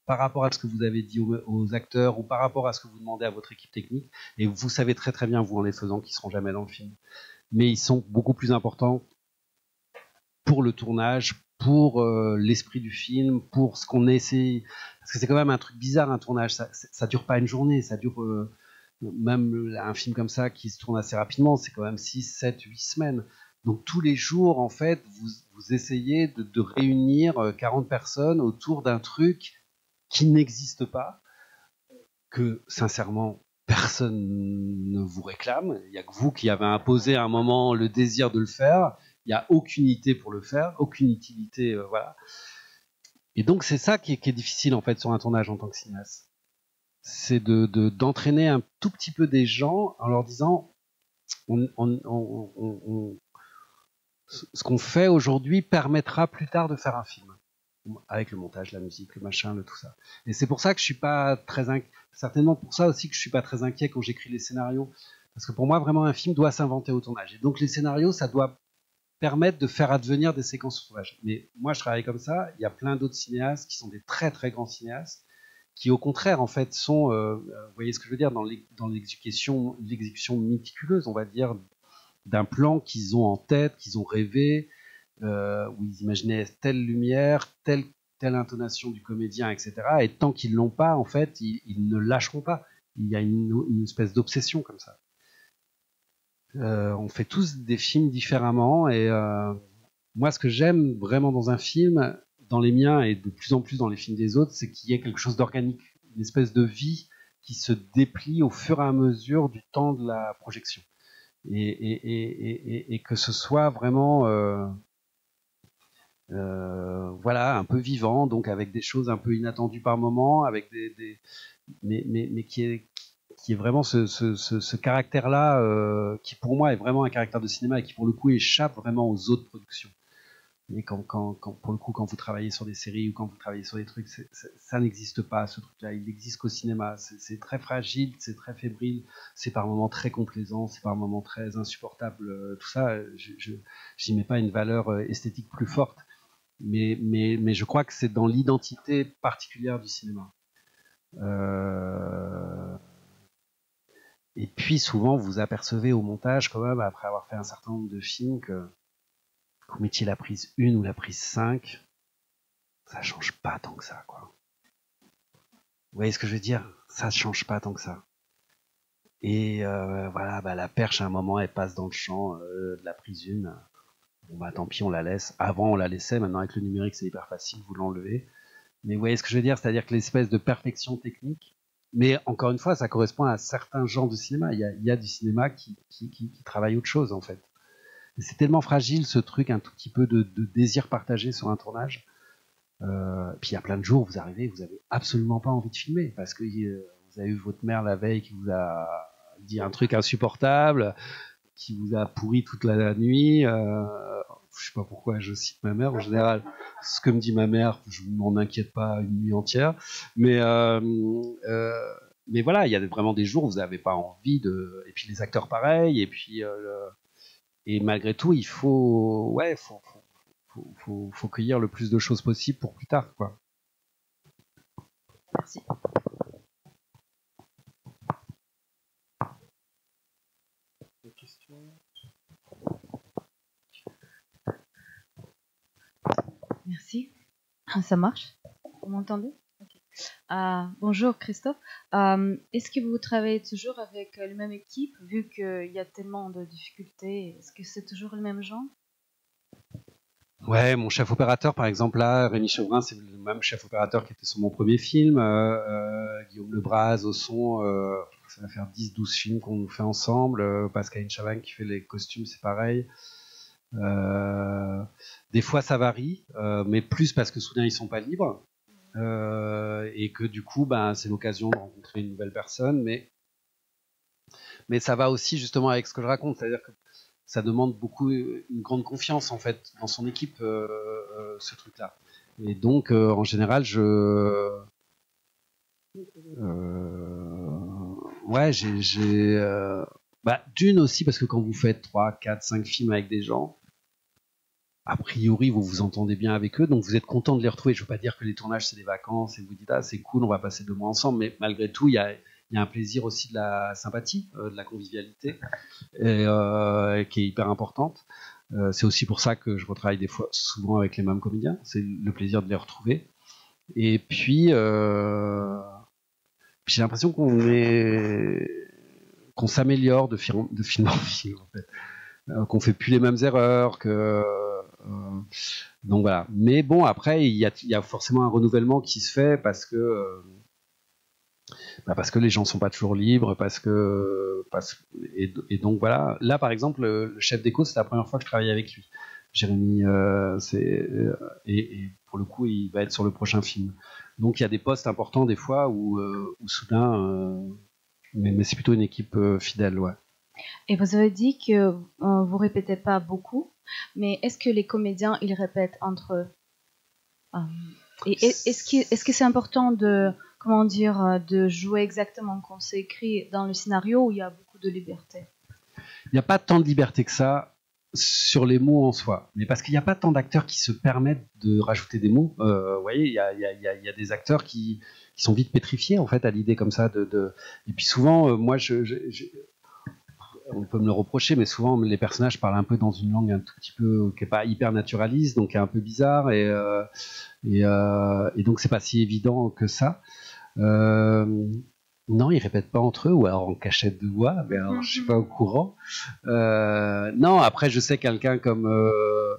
par rapport à ce que vous avez dit aux, aux acteurs ou par rapport à ce que vous demandez à votre équipe technique. Et vous savez très très bien, vous en les faisant, qu'ils seront jamais dans le film. Mais ils sont beaucoup plus importants pour le tournage, pour euh, l'esprit du film, pour ce qu'on essaie. Parce que c'est quand même un truc bizarre, un tournage. Ça, ça dure pas une journée, ça dure euh, même un film comme ça qui se tourne assez rapidement, c'est quand même six, sept, huit semaines. Donc tous les jours, en fait, vous, vous essayez de, de réunir quarante personnes autour d'un truc qui n'existe pas, que sincèrement personne ne vous réclame. Il n'y a que vous qui avez imposé à un moment le désir de le faire. Il n'y a aucune utilité pour le faire, aucune utilité, euh, voilà. Et donc c'est ça qui est, qui est difficile en fait sur un tournage en tant que cinéaste. C'est de, de, d'entraîner un tout petit peu des gens en leur disant on, on, on, on, on, ce qu'on fait aujourd'hui permettra plus tard de faire un film. Avec le montage, la musique, le machin, le tout ça. Et c'est pour ça que je suis pas très inquiet. Certainement pour ça aussi que je suis pas très inquiet quand j'écris les scénarios. Parce que pour moi, vraiment, un film doit s'inventer au tournage. Et donc les scénarios, ça doit permettre de faire advenir des séquences au tournage. Mais moi, je travaille comme ça. Il y a plein d'autres cinéastes qui sont des très très grands cinéastes, qui au contraire, en fait, sont, euh, vous voyez ce que je veux dire, dans l'exécution, l'exécution méticuleuse, on va dire, d'un plan qu'ils ont en tête, qu'ils ont rêvé, euh, où ils imaginaient telle lumière, telle, telle intonation du comédien, et cetera. Et tant qu'ils l'ont pas, en fait, ils, ils ne lâcheront pas. Il y a une, une espèce d'obsession comme ça. Euh, on fait tous des films différemment, et euh, moi, ce que j'aime vraiment dans un film, dans les miens et de plus en plus dans les films des autres, c'est qu'il y ait quelque chose d'organique, une espèce de vie qui se déplie au fur et à mesure du temps de la projection. Et, et, et, et, et que ce soit vraiment euh, euh, voilà, un peu vivant, donc avec des choses un peu inattendues par moment, avec des, des mais, mais, mais qui est qui est vraiment ce, ce, ce, ce caractère-là, euh, qui pour moi est vraiment un caractère de cinéma et qui pour le coup échappe vraiment aux autres productions. Et quand, quand, quand, pour le coup, quand vous travaillez sur des séries ou quand vous travaillez sur des trucs, c'est, c'est, ça n'existe pas, ce truc-là. Il n'existe qu'au cinéma. C'est, c'est très fragile, c'est très fébrile, c'est par moments très complaisant, c'est par moments très insupportable. Euh, tout ça, je, je, j'y mets pas une valeur esthétique plus forte. Mais, mais, mais je crois que c'est dans l'identité particulière du cinéma. Euh... Et puis souvent, vous apercevez au montage, quand même, après avoir fait un certain nombre de films, que vous mettiez la prise un ou la prise cinq, ça change pas tant que ça, quoi. Vous voyez ce que je veux dire? Ça change pas tant que ça. Et euh, voilà, bah, la perche, à un moment, elle passe dans le champ euh, de la prise un. Bon, bah tant pis, on la laisse. Avant, on la laissait. Maintenant, avec le numérique, c'est hyper facile, vous l'enlevez. Mais vous voyez ce que je veux dire? C'est-à-dire que l'espèce de perfection technique, mais encore une fois, ça correspond à certains genres de cinéma. Il y a, il y a du cinéma qui, qui, qui, qui travaille autre chose, en fait. Et c'est tellement fragile, ce truc, un tout petit peu de, de désir partagé sur un tournage. Euh, puis il y a plein de jours, vous arrivez, vous avez absolument pas envie de filmer, parce que euh, vous avez eu votre mère la veille qui vous a dit un truc insupportable, qui vous a pourri toute la nuit. Euh, je sais pas pourquoi je cite ma mère. En général, ce que me dit ma mère, je m'en inquiète pas une nuit entière. Mais euh, euh, mais voilà, il y a vraiment des jours où vous n'avez pas envie de. Et puis les acteurs pareil. Et puis euh, le... et malgré tout, il faut ouais, faut, faut, faut, faut cueillir le plus de choses possible pour plus tard, quoi. Merci. Merci. Ça marche? Vous m'entendez? Okay. Euh, bonjour Christophe. Euh, est-ce que vous travaillez toujours avec la même équipe vu qu'il y a tellement de difficultés? Est-ce que c'est toujours le même genre? Ouais, mon chef opérateur, par exemple, là, Rémi Chevrin, c'est le même chef opérateur qui était sur mon premier film. Euh, euh, Guillaume Lebras au son, euh, ça va faire dix douze films qu'on fait ensemble. Euh, Pascaline Chavannes qui fait les costumes, c'est pareil. Euh, des fois ça varie, euh, mais plus parce que soudain ils sont pas libres euh, et que du coup ben, c'est l'occasion de rencontrer une nouvelle personne, mais, mais ça va aussi justement avec ce que je raconte, c'est-à-dire que ça demande beaucoup une grande confiance en fait dans son équipe, euh, euh, ce truc-là. Et donc euh, en général je euh, ouais j'ai, j'ai euh, bah, d'une aussi parce que quand vous faites trois, quatre, cinq films avec des gens, a priori, vous vous entendez bien avec eux, donc vous êtes content de les retrouver. Je ne veux pas dire que les tournages, c'est des vacances et vous dites, ah, c'est cool, on va passer deux mois ensemble, mais malgré tout, il y a, il y a un plaisir aussi de la sympathie, euh, de la convivialité, et, euh, qui est hyper importante. Euh, c'est aussi pour ça que je retravaille des fois souvent avec les mêmes comédiens, c'est le plaisir de les retrouver. Et puis, euh, puis j'ai l'impression qu'on est, qu'on s'améliore de film, de film en film, en fait. Euh, qu'on fait plus les mêmes erreurs, que euh, donc voilà. Mais bon, après, il y a, il y a forcément un renouvellement qui se fait parce que euh, bah parce que les gens sont pas toujours libres, parce que parce, et, et donc voilà. Là, par exemple, le, le chef d'écho, c'est la première fois que je travaille avec lui. Jérémy, euh, c'est euh, et, et pour le coup, il va être sur le prochain film. Donc il y a des postes importants des fois où, euh, où soudain, euh, mais, mais c'est plutôt une équipe euh, fidèle, ouais. Et vous avez dit que euh, vous répétez pas beaucoup, mais est-ce que les comédiens ils répètent entre eux euh, Et est-ce que est-ce que c'est important de comment dire de jouer exactement comme c'est écrit dans le scénario où il y a beaucoup de liberté? Il n'y a pas tant de liberté que ça sur les mots en soi, mais parce qu'il n'y a pas tant d'acteurs qui se permettent de rajouter des mots. Euh, vous voyez, il y a, il y a, il y a des acteurs qui, qui sont vite pétrifiés en fait à l'idée comme ça de, de... Et puis souvent, euh, moi, je, je, je on peut me le reprocher, mais souvent les personnages parlent un peu dans une langue un tout petit peu qui est pas hyper naturaliste, donc qui est un peu bizarre, et euh, et, euh, et donc c'est pas si évident que ça. Euh, non, ils répètent pas entre eux, ou alors en cachette de voix, mais alors je suis pas au courant. Euh, non, après je sais quelqu'un comme euh,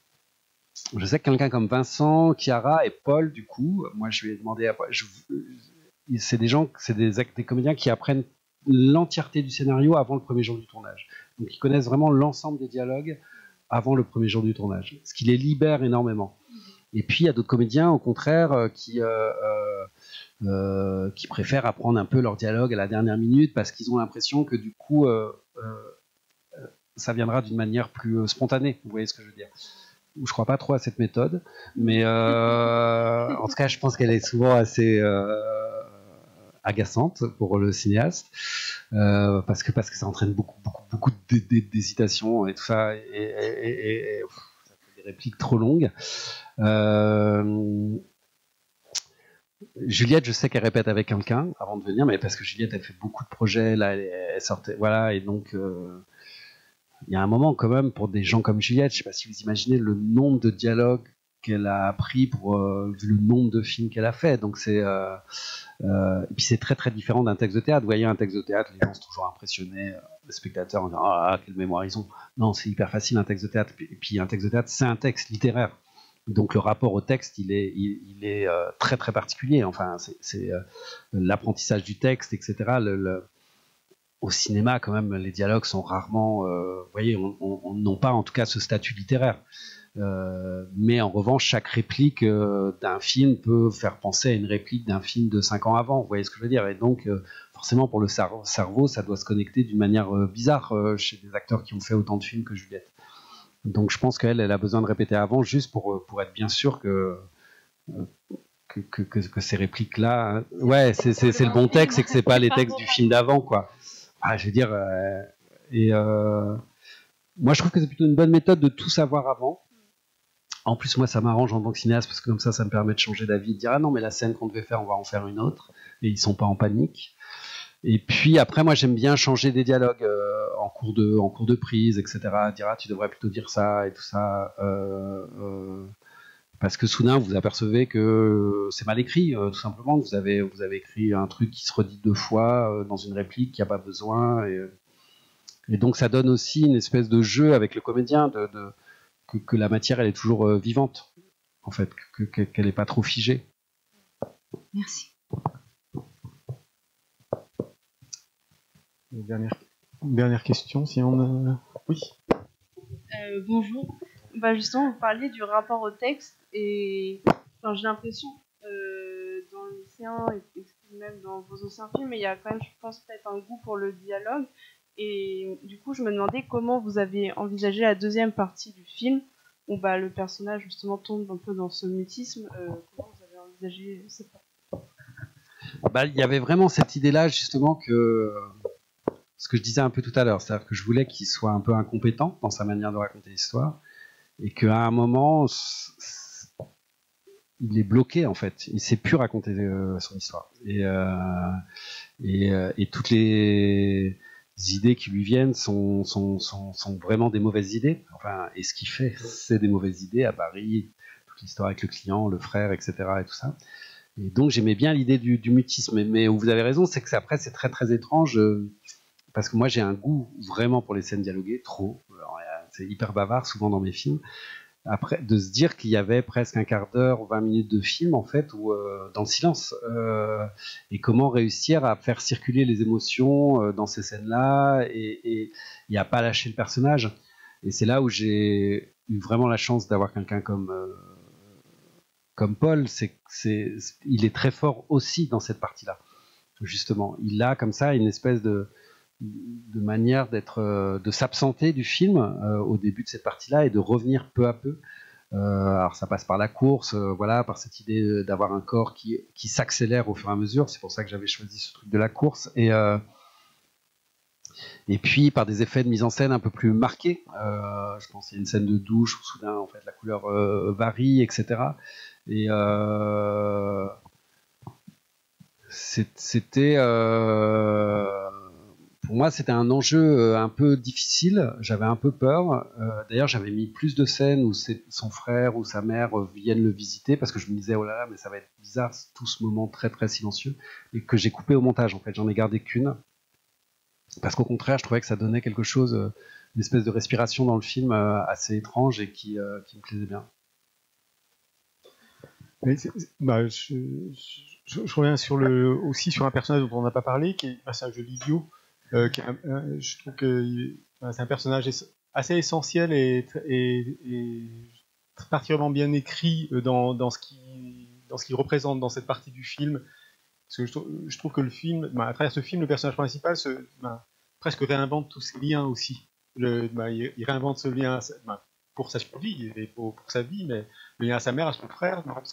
je sais quelqu'un comme Vincent, Chiara et Paul. Du coup, moi je lui ai demandé, à, je, c'est des gens, c'est des, des comédiens qui apprennent l'entièreté du scénario avant le premier jour du tournage. Donc ils connaissent vraiment l'ensemble des dialogues avant le premier jour du tournage, ce qui les libère énormément. Et puis il y a d'autres comédiens au contraire qui, euh, euh, qui préfèrent apprendre un peu leur dialogue à la dernière minute parce qu'ils ont l'impression que du coup euh, euh, ça viendra d'une manière plus spontanée, vous voyez ce que je veux dire. Je crois pas trop à cette méthode, mais euh, en tout cas je pense qu'elle est souvent assez euh, agaçante pour le cinéaste euh, parce que parce que ça entraîne beaucoup beaucoup beaucoup d'hésitation et tout ça, et, et, et, et pff, ça fait des répliques trop longues. Euh, Juliette, je sais qu'elle répète avec quelqu'un avant de venir, mais parce que Juliette elle fait beaucoup de projets là, elle, elle sortait, voilà, et donc euh, il y a un moment quand même pour des gens comme Juliette, je sais pas si vous imaginez le nombre de dialogues qu'elle a appris pour euh, vu le nombre de films qu'elle a fait, donc c'est euh, euh, et puis c'est très très différent d'un texte de théâtre. Vous voyez, un texte de théâtre, les gens sont toujours impressionnés, les spectateurs en disant ah quelle mémoire ils ont. Non, c'est hyper facile un texte de théâtre, et puis un texte de théâtre c'est un texte littéraire, donc le rapport au texte il est il, il est euh, très très particulier. Enfin c'est, c'est euh, l'apprentissage du texte, et cetera. Le, le, au cinéma quand même les dialogues sont rarement, euh, vous voyez, on, on, on n'ont pas en tout cas ce statut littéraire. Euh, mais en revanche, chaque réplique euh, d'un film peut faire penser à une réplique d'un film de cinq ans avant. Vous voyez ce que je veux dire? Et donc, euh, forcément, pour le cerveau, cerveau, ça doit se connecter d'une manière euh, bizarre euh, chez des acteurs qui ont fait autant de films que Juliette. Donc, je pense qu'elle, elle a besoin de répéter avant, juste pour pour être bien sûr que que, que, que, que ces répliques-là, hein, ouais, c'est, c'est, c'est le bon texte, et que c'est pas les textes du film d'avant, quoi. Ah, je veux dire, euh, et euh, moi, je trouve que c'est plutôt une bonne méthode de tout savoir avant. En plus, moi, ça m'arrange en tant que cinéaste parce que comme ça, ça me permet de changer d'avis, de dire ah non, mais la scène qu'on devait faire, on va en faire une autre, et ils sont pas en panique. Et puis après, moi, j'aime bien changer des dialogues euh, en cours de en cours de prise, et cetera. Dire ah, tu devrais plutôt dire ça et tout ça, euh, euh, parce que soudain, vous apercevez que c'est mal écrit, euh, tout simplement. Vous avez vous avez écrit un truc qui se redit deux fois euh, dans une réplique qui a pas besoin, et, et donc ça donne aussi une espèce de jeu avec le comédien de, de Que, que la matière elle est toujours euh, vivante, en fait, que, que, qu'elle n'est pas trop figée. Merci. Une dernière, une dernière question, si on a... Oui. Euh, bonjour. Bah justement, vous parliez du rapport au texte et enfin, j'ai l'impression euh, dans le lycéen et, et même dans vos anciens films, mais il y a quand même, je pense, peut-être un goût pour le dialogue. Et du coup, je me demandais comment vous avez envisagé la deuxième partie du film, où bah, le personnage justement tombe un peu dans ce mutisme. Euh, comment vous avez envisagé cette partie? Bah, il y avait vraiment cette idée-là, justement, que ce que je disais un peu tout à l'heure, c'est-à-dire que je voulais qu'il soit un peu incompétent dans sa manière de raconter l'histoire, et qu'à un moment, il est bloqué en fait. Il ne sait plus raconter euh, son histoire. Et, euh, et, euh, et toutes les idées qui lui viennent sont, sont, sont, sont vraiment des mauvaises idées. Enfin, et ce qu'il fait, c'est des mauvaises idées à Paris, toute l'histoire avec le client, le frère, et cetera. Et tout ça. Et donc j'aimais bien l'idée du, du mutisme. Mais, mais où vous avez raison, c'est que après c'est très très étrange. Euh, parce que moi j'ai un goût vraiment pour les scènes dialoguées, trop. Alors, c'est hyper bavard souvent dans mes films. Après, de se dire qu'il y avait presque un quart d'heure ou vingt minutes de film en fait, où, euh, dans le silence, euh, et comment réussir à faire circuler les émotions euh, dans ces scènes-là et, et, et à pas lâcher le personnage. Et c'est là où j'ai eu vraiment la chance d'avoir quelqu'un comme euh, comme Paul. C'est, c'est, il est très fort aussi dans cette partie-là. Justement, il a comme ça une espèce de de manière d'être, euh, de s'absenter du film euh, au début de cette partie-là et de revenir peu à peu. Euh, alors ça passe par la course, euh, voilà, par cette idée d'avoir un corps qui, qui s'accélère au fur et à mesure. C'est pour ça que j'avais choisi ce truc de la course. Et, euh, et puis par des effets de mise en scène un peu plus marqués. Euh, je pense qu'il y a une scène de douche où soudain en fait la couleur euh, varie, et cetera. Et euh, c'était euh, pour moi, c'était un enjeu un peu difficile. J'avais un peu peur. Euh, d'ailleurs, j'avais mis plus de scènes où son frère ou sa mère viennent le visiter parce que je me disais, oh là là, mais ça va être bizarre, tout ce moment très très silencieux, et que j'ai coupé au montage. En fait, j'en ai gardé qu'une parce qu'au contraire, je trouvais que ça donnait quelque chose, une espèce de respiration dans le film assez étrange et qui, euh, qui me plaisait bien. Mais c'est, bah, je, je, je reviens sur le, aussi sur un personnage dont on n'a pas parlé, qui est le personnage de Livio. Euh, qui, euh, je trouve que euh, c'est un personnage assez essentiel et, et, et particulièrement bien écrit dans, dans, ce qui, dans ce qu'il représente dans cette partie du film. Parce que je, je trouve que le film, bah, à travers ce film, le personnage principal se, bah, presque réinvente tous ses liens aussi. Le, bah, il, il réinvente ce lien bah, pour sa survie et pour, pour sa vie, mais le lien à sa mère, à son frère. Non,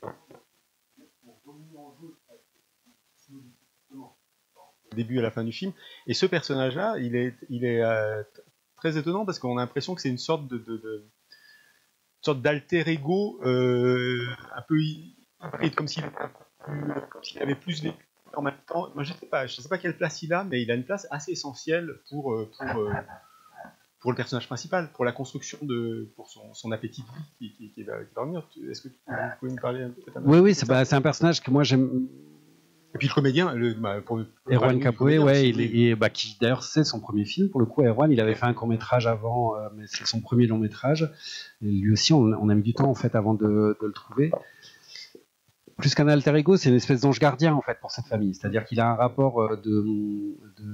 début à la fin du film, et ce personnage-là, il est, il est euh, très étonnant parce qu'on a l'impression que c'est une sorte de, de, de une sorte d'alter ego euh, un peu hybride, comme s'il s'il avait plus vécu en même temps. Moi, je sais pas, je sais pas quelle place il a, mais il a une place assez essentielle pour pour euh, pour le personnage principal, pour la construction de, pour son, son appétit de vie qui, qui, qui, va, qui va revenir. Est-ce que tu vous pouvez me parler un peu de Oui, oui, c'est, bah, c'est un personnage que moi j'aime. Et puis le comédien, le, bah, pour, pour Erwan Capoe, ouais, il est, et, bah, qui d'ailleurs c'est son premier film pour le coup. Erwan, il avait fait un court métrage avant, euh, mais c'est son premier long métrage. Et lui aussi, on, on a mis du temps en fait avant de, de le trouver. Plus qu'un alter ego, c'est une espèce d'ange gardien en fait pour cette famille. C'est-à-dire qu'il a un rapport de,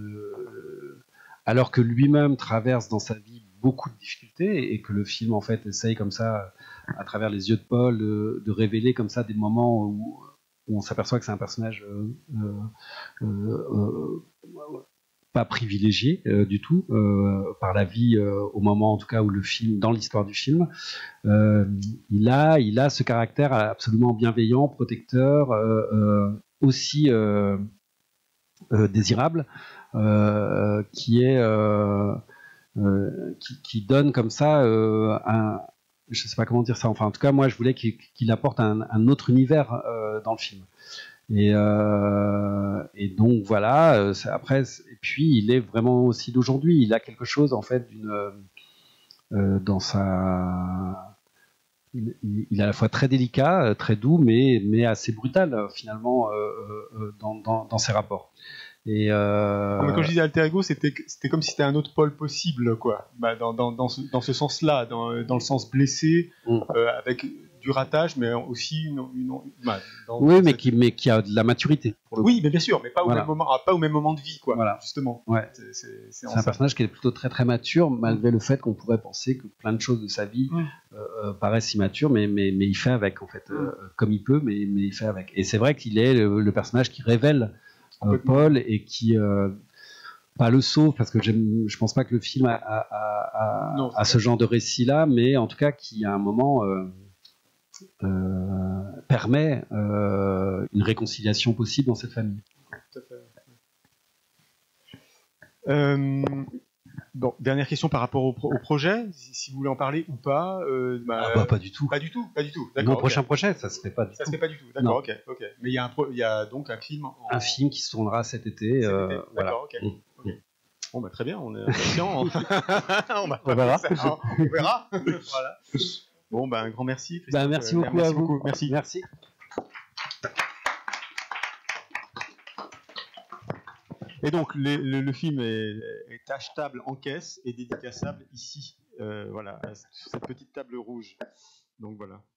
de, alors que lui-même traverse dans sa vie beaucoup de difficultés et que le film en fait essaye comme ça, à travers les yeux de Paul, de, de révéler comme ça des moments où où on s'aperçoit que c'est un personnage euh, euh, euh, pas privilégié euh, du tout euh, par la vie euh, au moment en tout cas où le film, dans l'histoire du film, euh, il a, il a ce caractère absolument bienveillant, protecteur, euh, euh, aussi euh, euh, désirable, euh, qui est euh, euh, qui, qui donne comme ça euh, un je sais pas comment dire ça, enfin en tout cas moi je voulais qu'il, qu'il apporte un, un autre univers euh, dans le film. Et, euh, et donc voilà, euh, c'est, après, et puis il est vraiment aussi d'aujourd'hui, il a quelque chose en fait d'une, euh, dans sa, il, il est à la fois très délicat, très doux, mais, mais assez brutal finalement euh, euh, dans, dans, dans ses rapports. Et euh... Quand je disais alter ego, c'était, c'était comme si c'était un autre pôle possible, quoi. Bah, dans, dans, dans ce, dans ce sens-là, dans, dans le sens blessé, mmh. euh, avec du ratage, mais aussi une. une, une bah, dans, oui, dans mais, cette... qui, mais qui a de la maturité. Pour le oui, coup. Mais bien sûr, mais pas au, voilà. même moment, pas au même moment de vie, quoi. Voilà. Justement. Ouais. C'est, c'est, c'est, c'est un personnage qui est plutôt très très mature, malgré mmh. le fait qu'on pourrait penser que plein de choses de sa vie mmh. euh, paraissent immatures, mais, mais, mais il fait avec, en fait, mmh. euh, comme il peut, mais, mais il fait avec. Et c'est vrai qu'il est le, le personnage qui révèle. Euh, Paul et qui euh, pas le sauve parce que j'aime, je pense pas que le film a, a, a, non, a ce genre de récit là, mais en tout cas qui à un moment euh, euh, permet euh, une réconciliation possible dans cette famille. Tout à fait. Euh, Bon, dernière question par rapport au, pro- au projet, si, si vous voulez en parler ou pas. Euh, bah, Ah bah pas du tout. Pas du tout, pas du tout. Mon D'accord. ok. prochain projet, ça se fait pas du Ça tout. se fait pas du tout. Non. D'accord, ok, ok. Mais il y a un, pro- il y a donc un film. En... Un film qui se tournera cet été. cet euh, été. voilà. D'accord, ok. Mm. ok. Bon bah très bien, on est patient. on va On verra. ça, on verra. Voilà. Bon bah un grand merci. Christophe. Bah, merci Euh, beaucoup merci à vous. beaucoup. Merci. Merci. Et donc les- le, le film est, est achetable en caisse et dédicaçable ici, euh, voilà, sur cette petite table rouge. Donc voilà.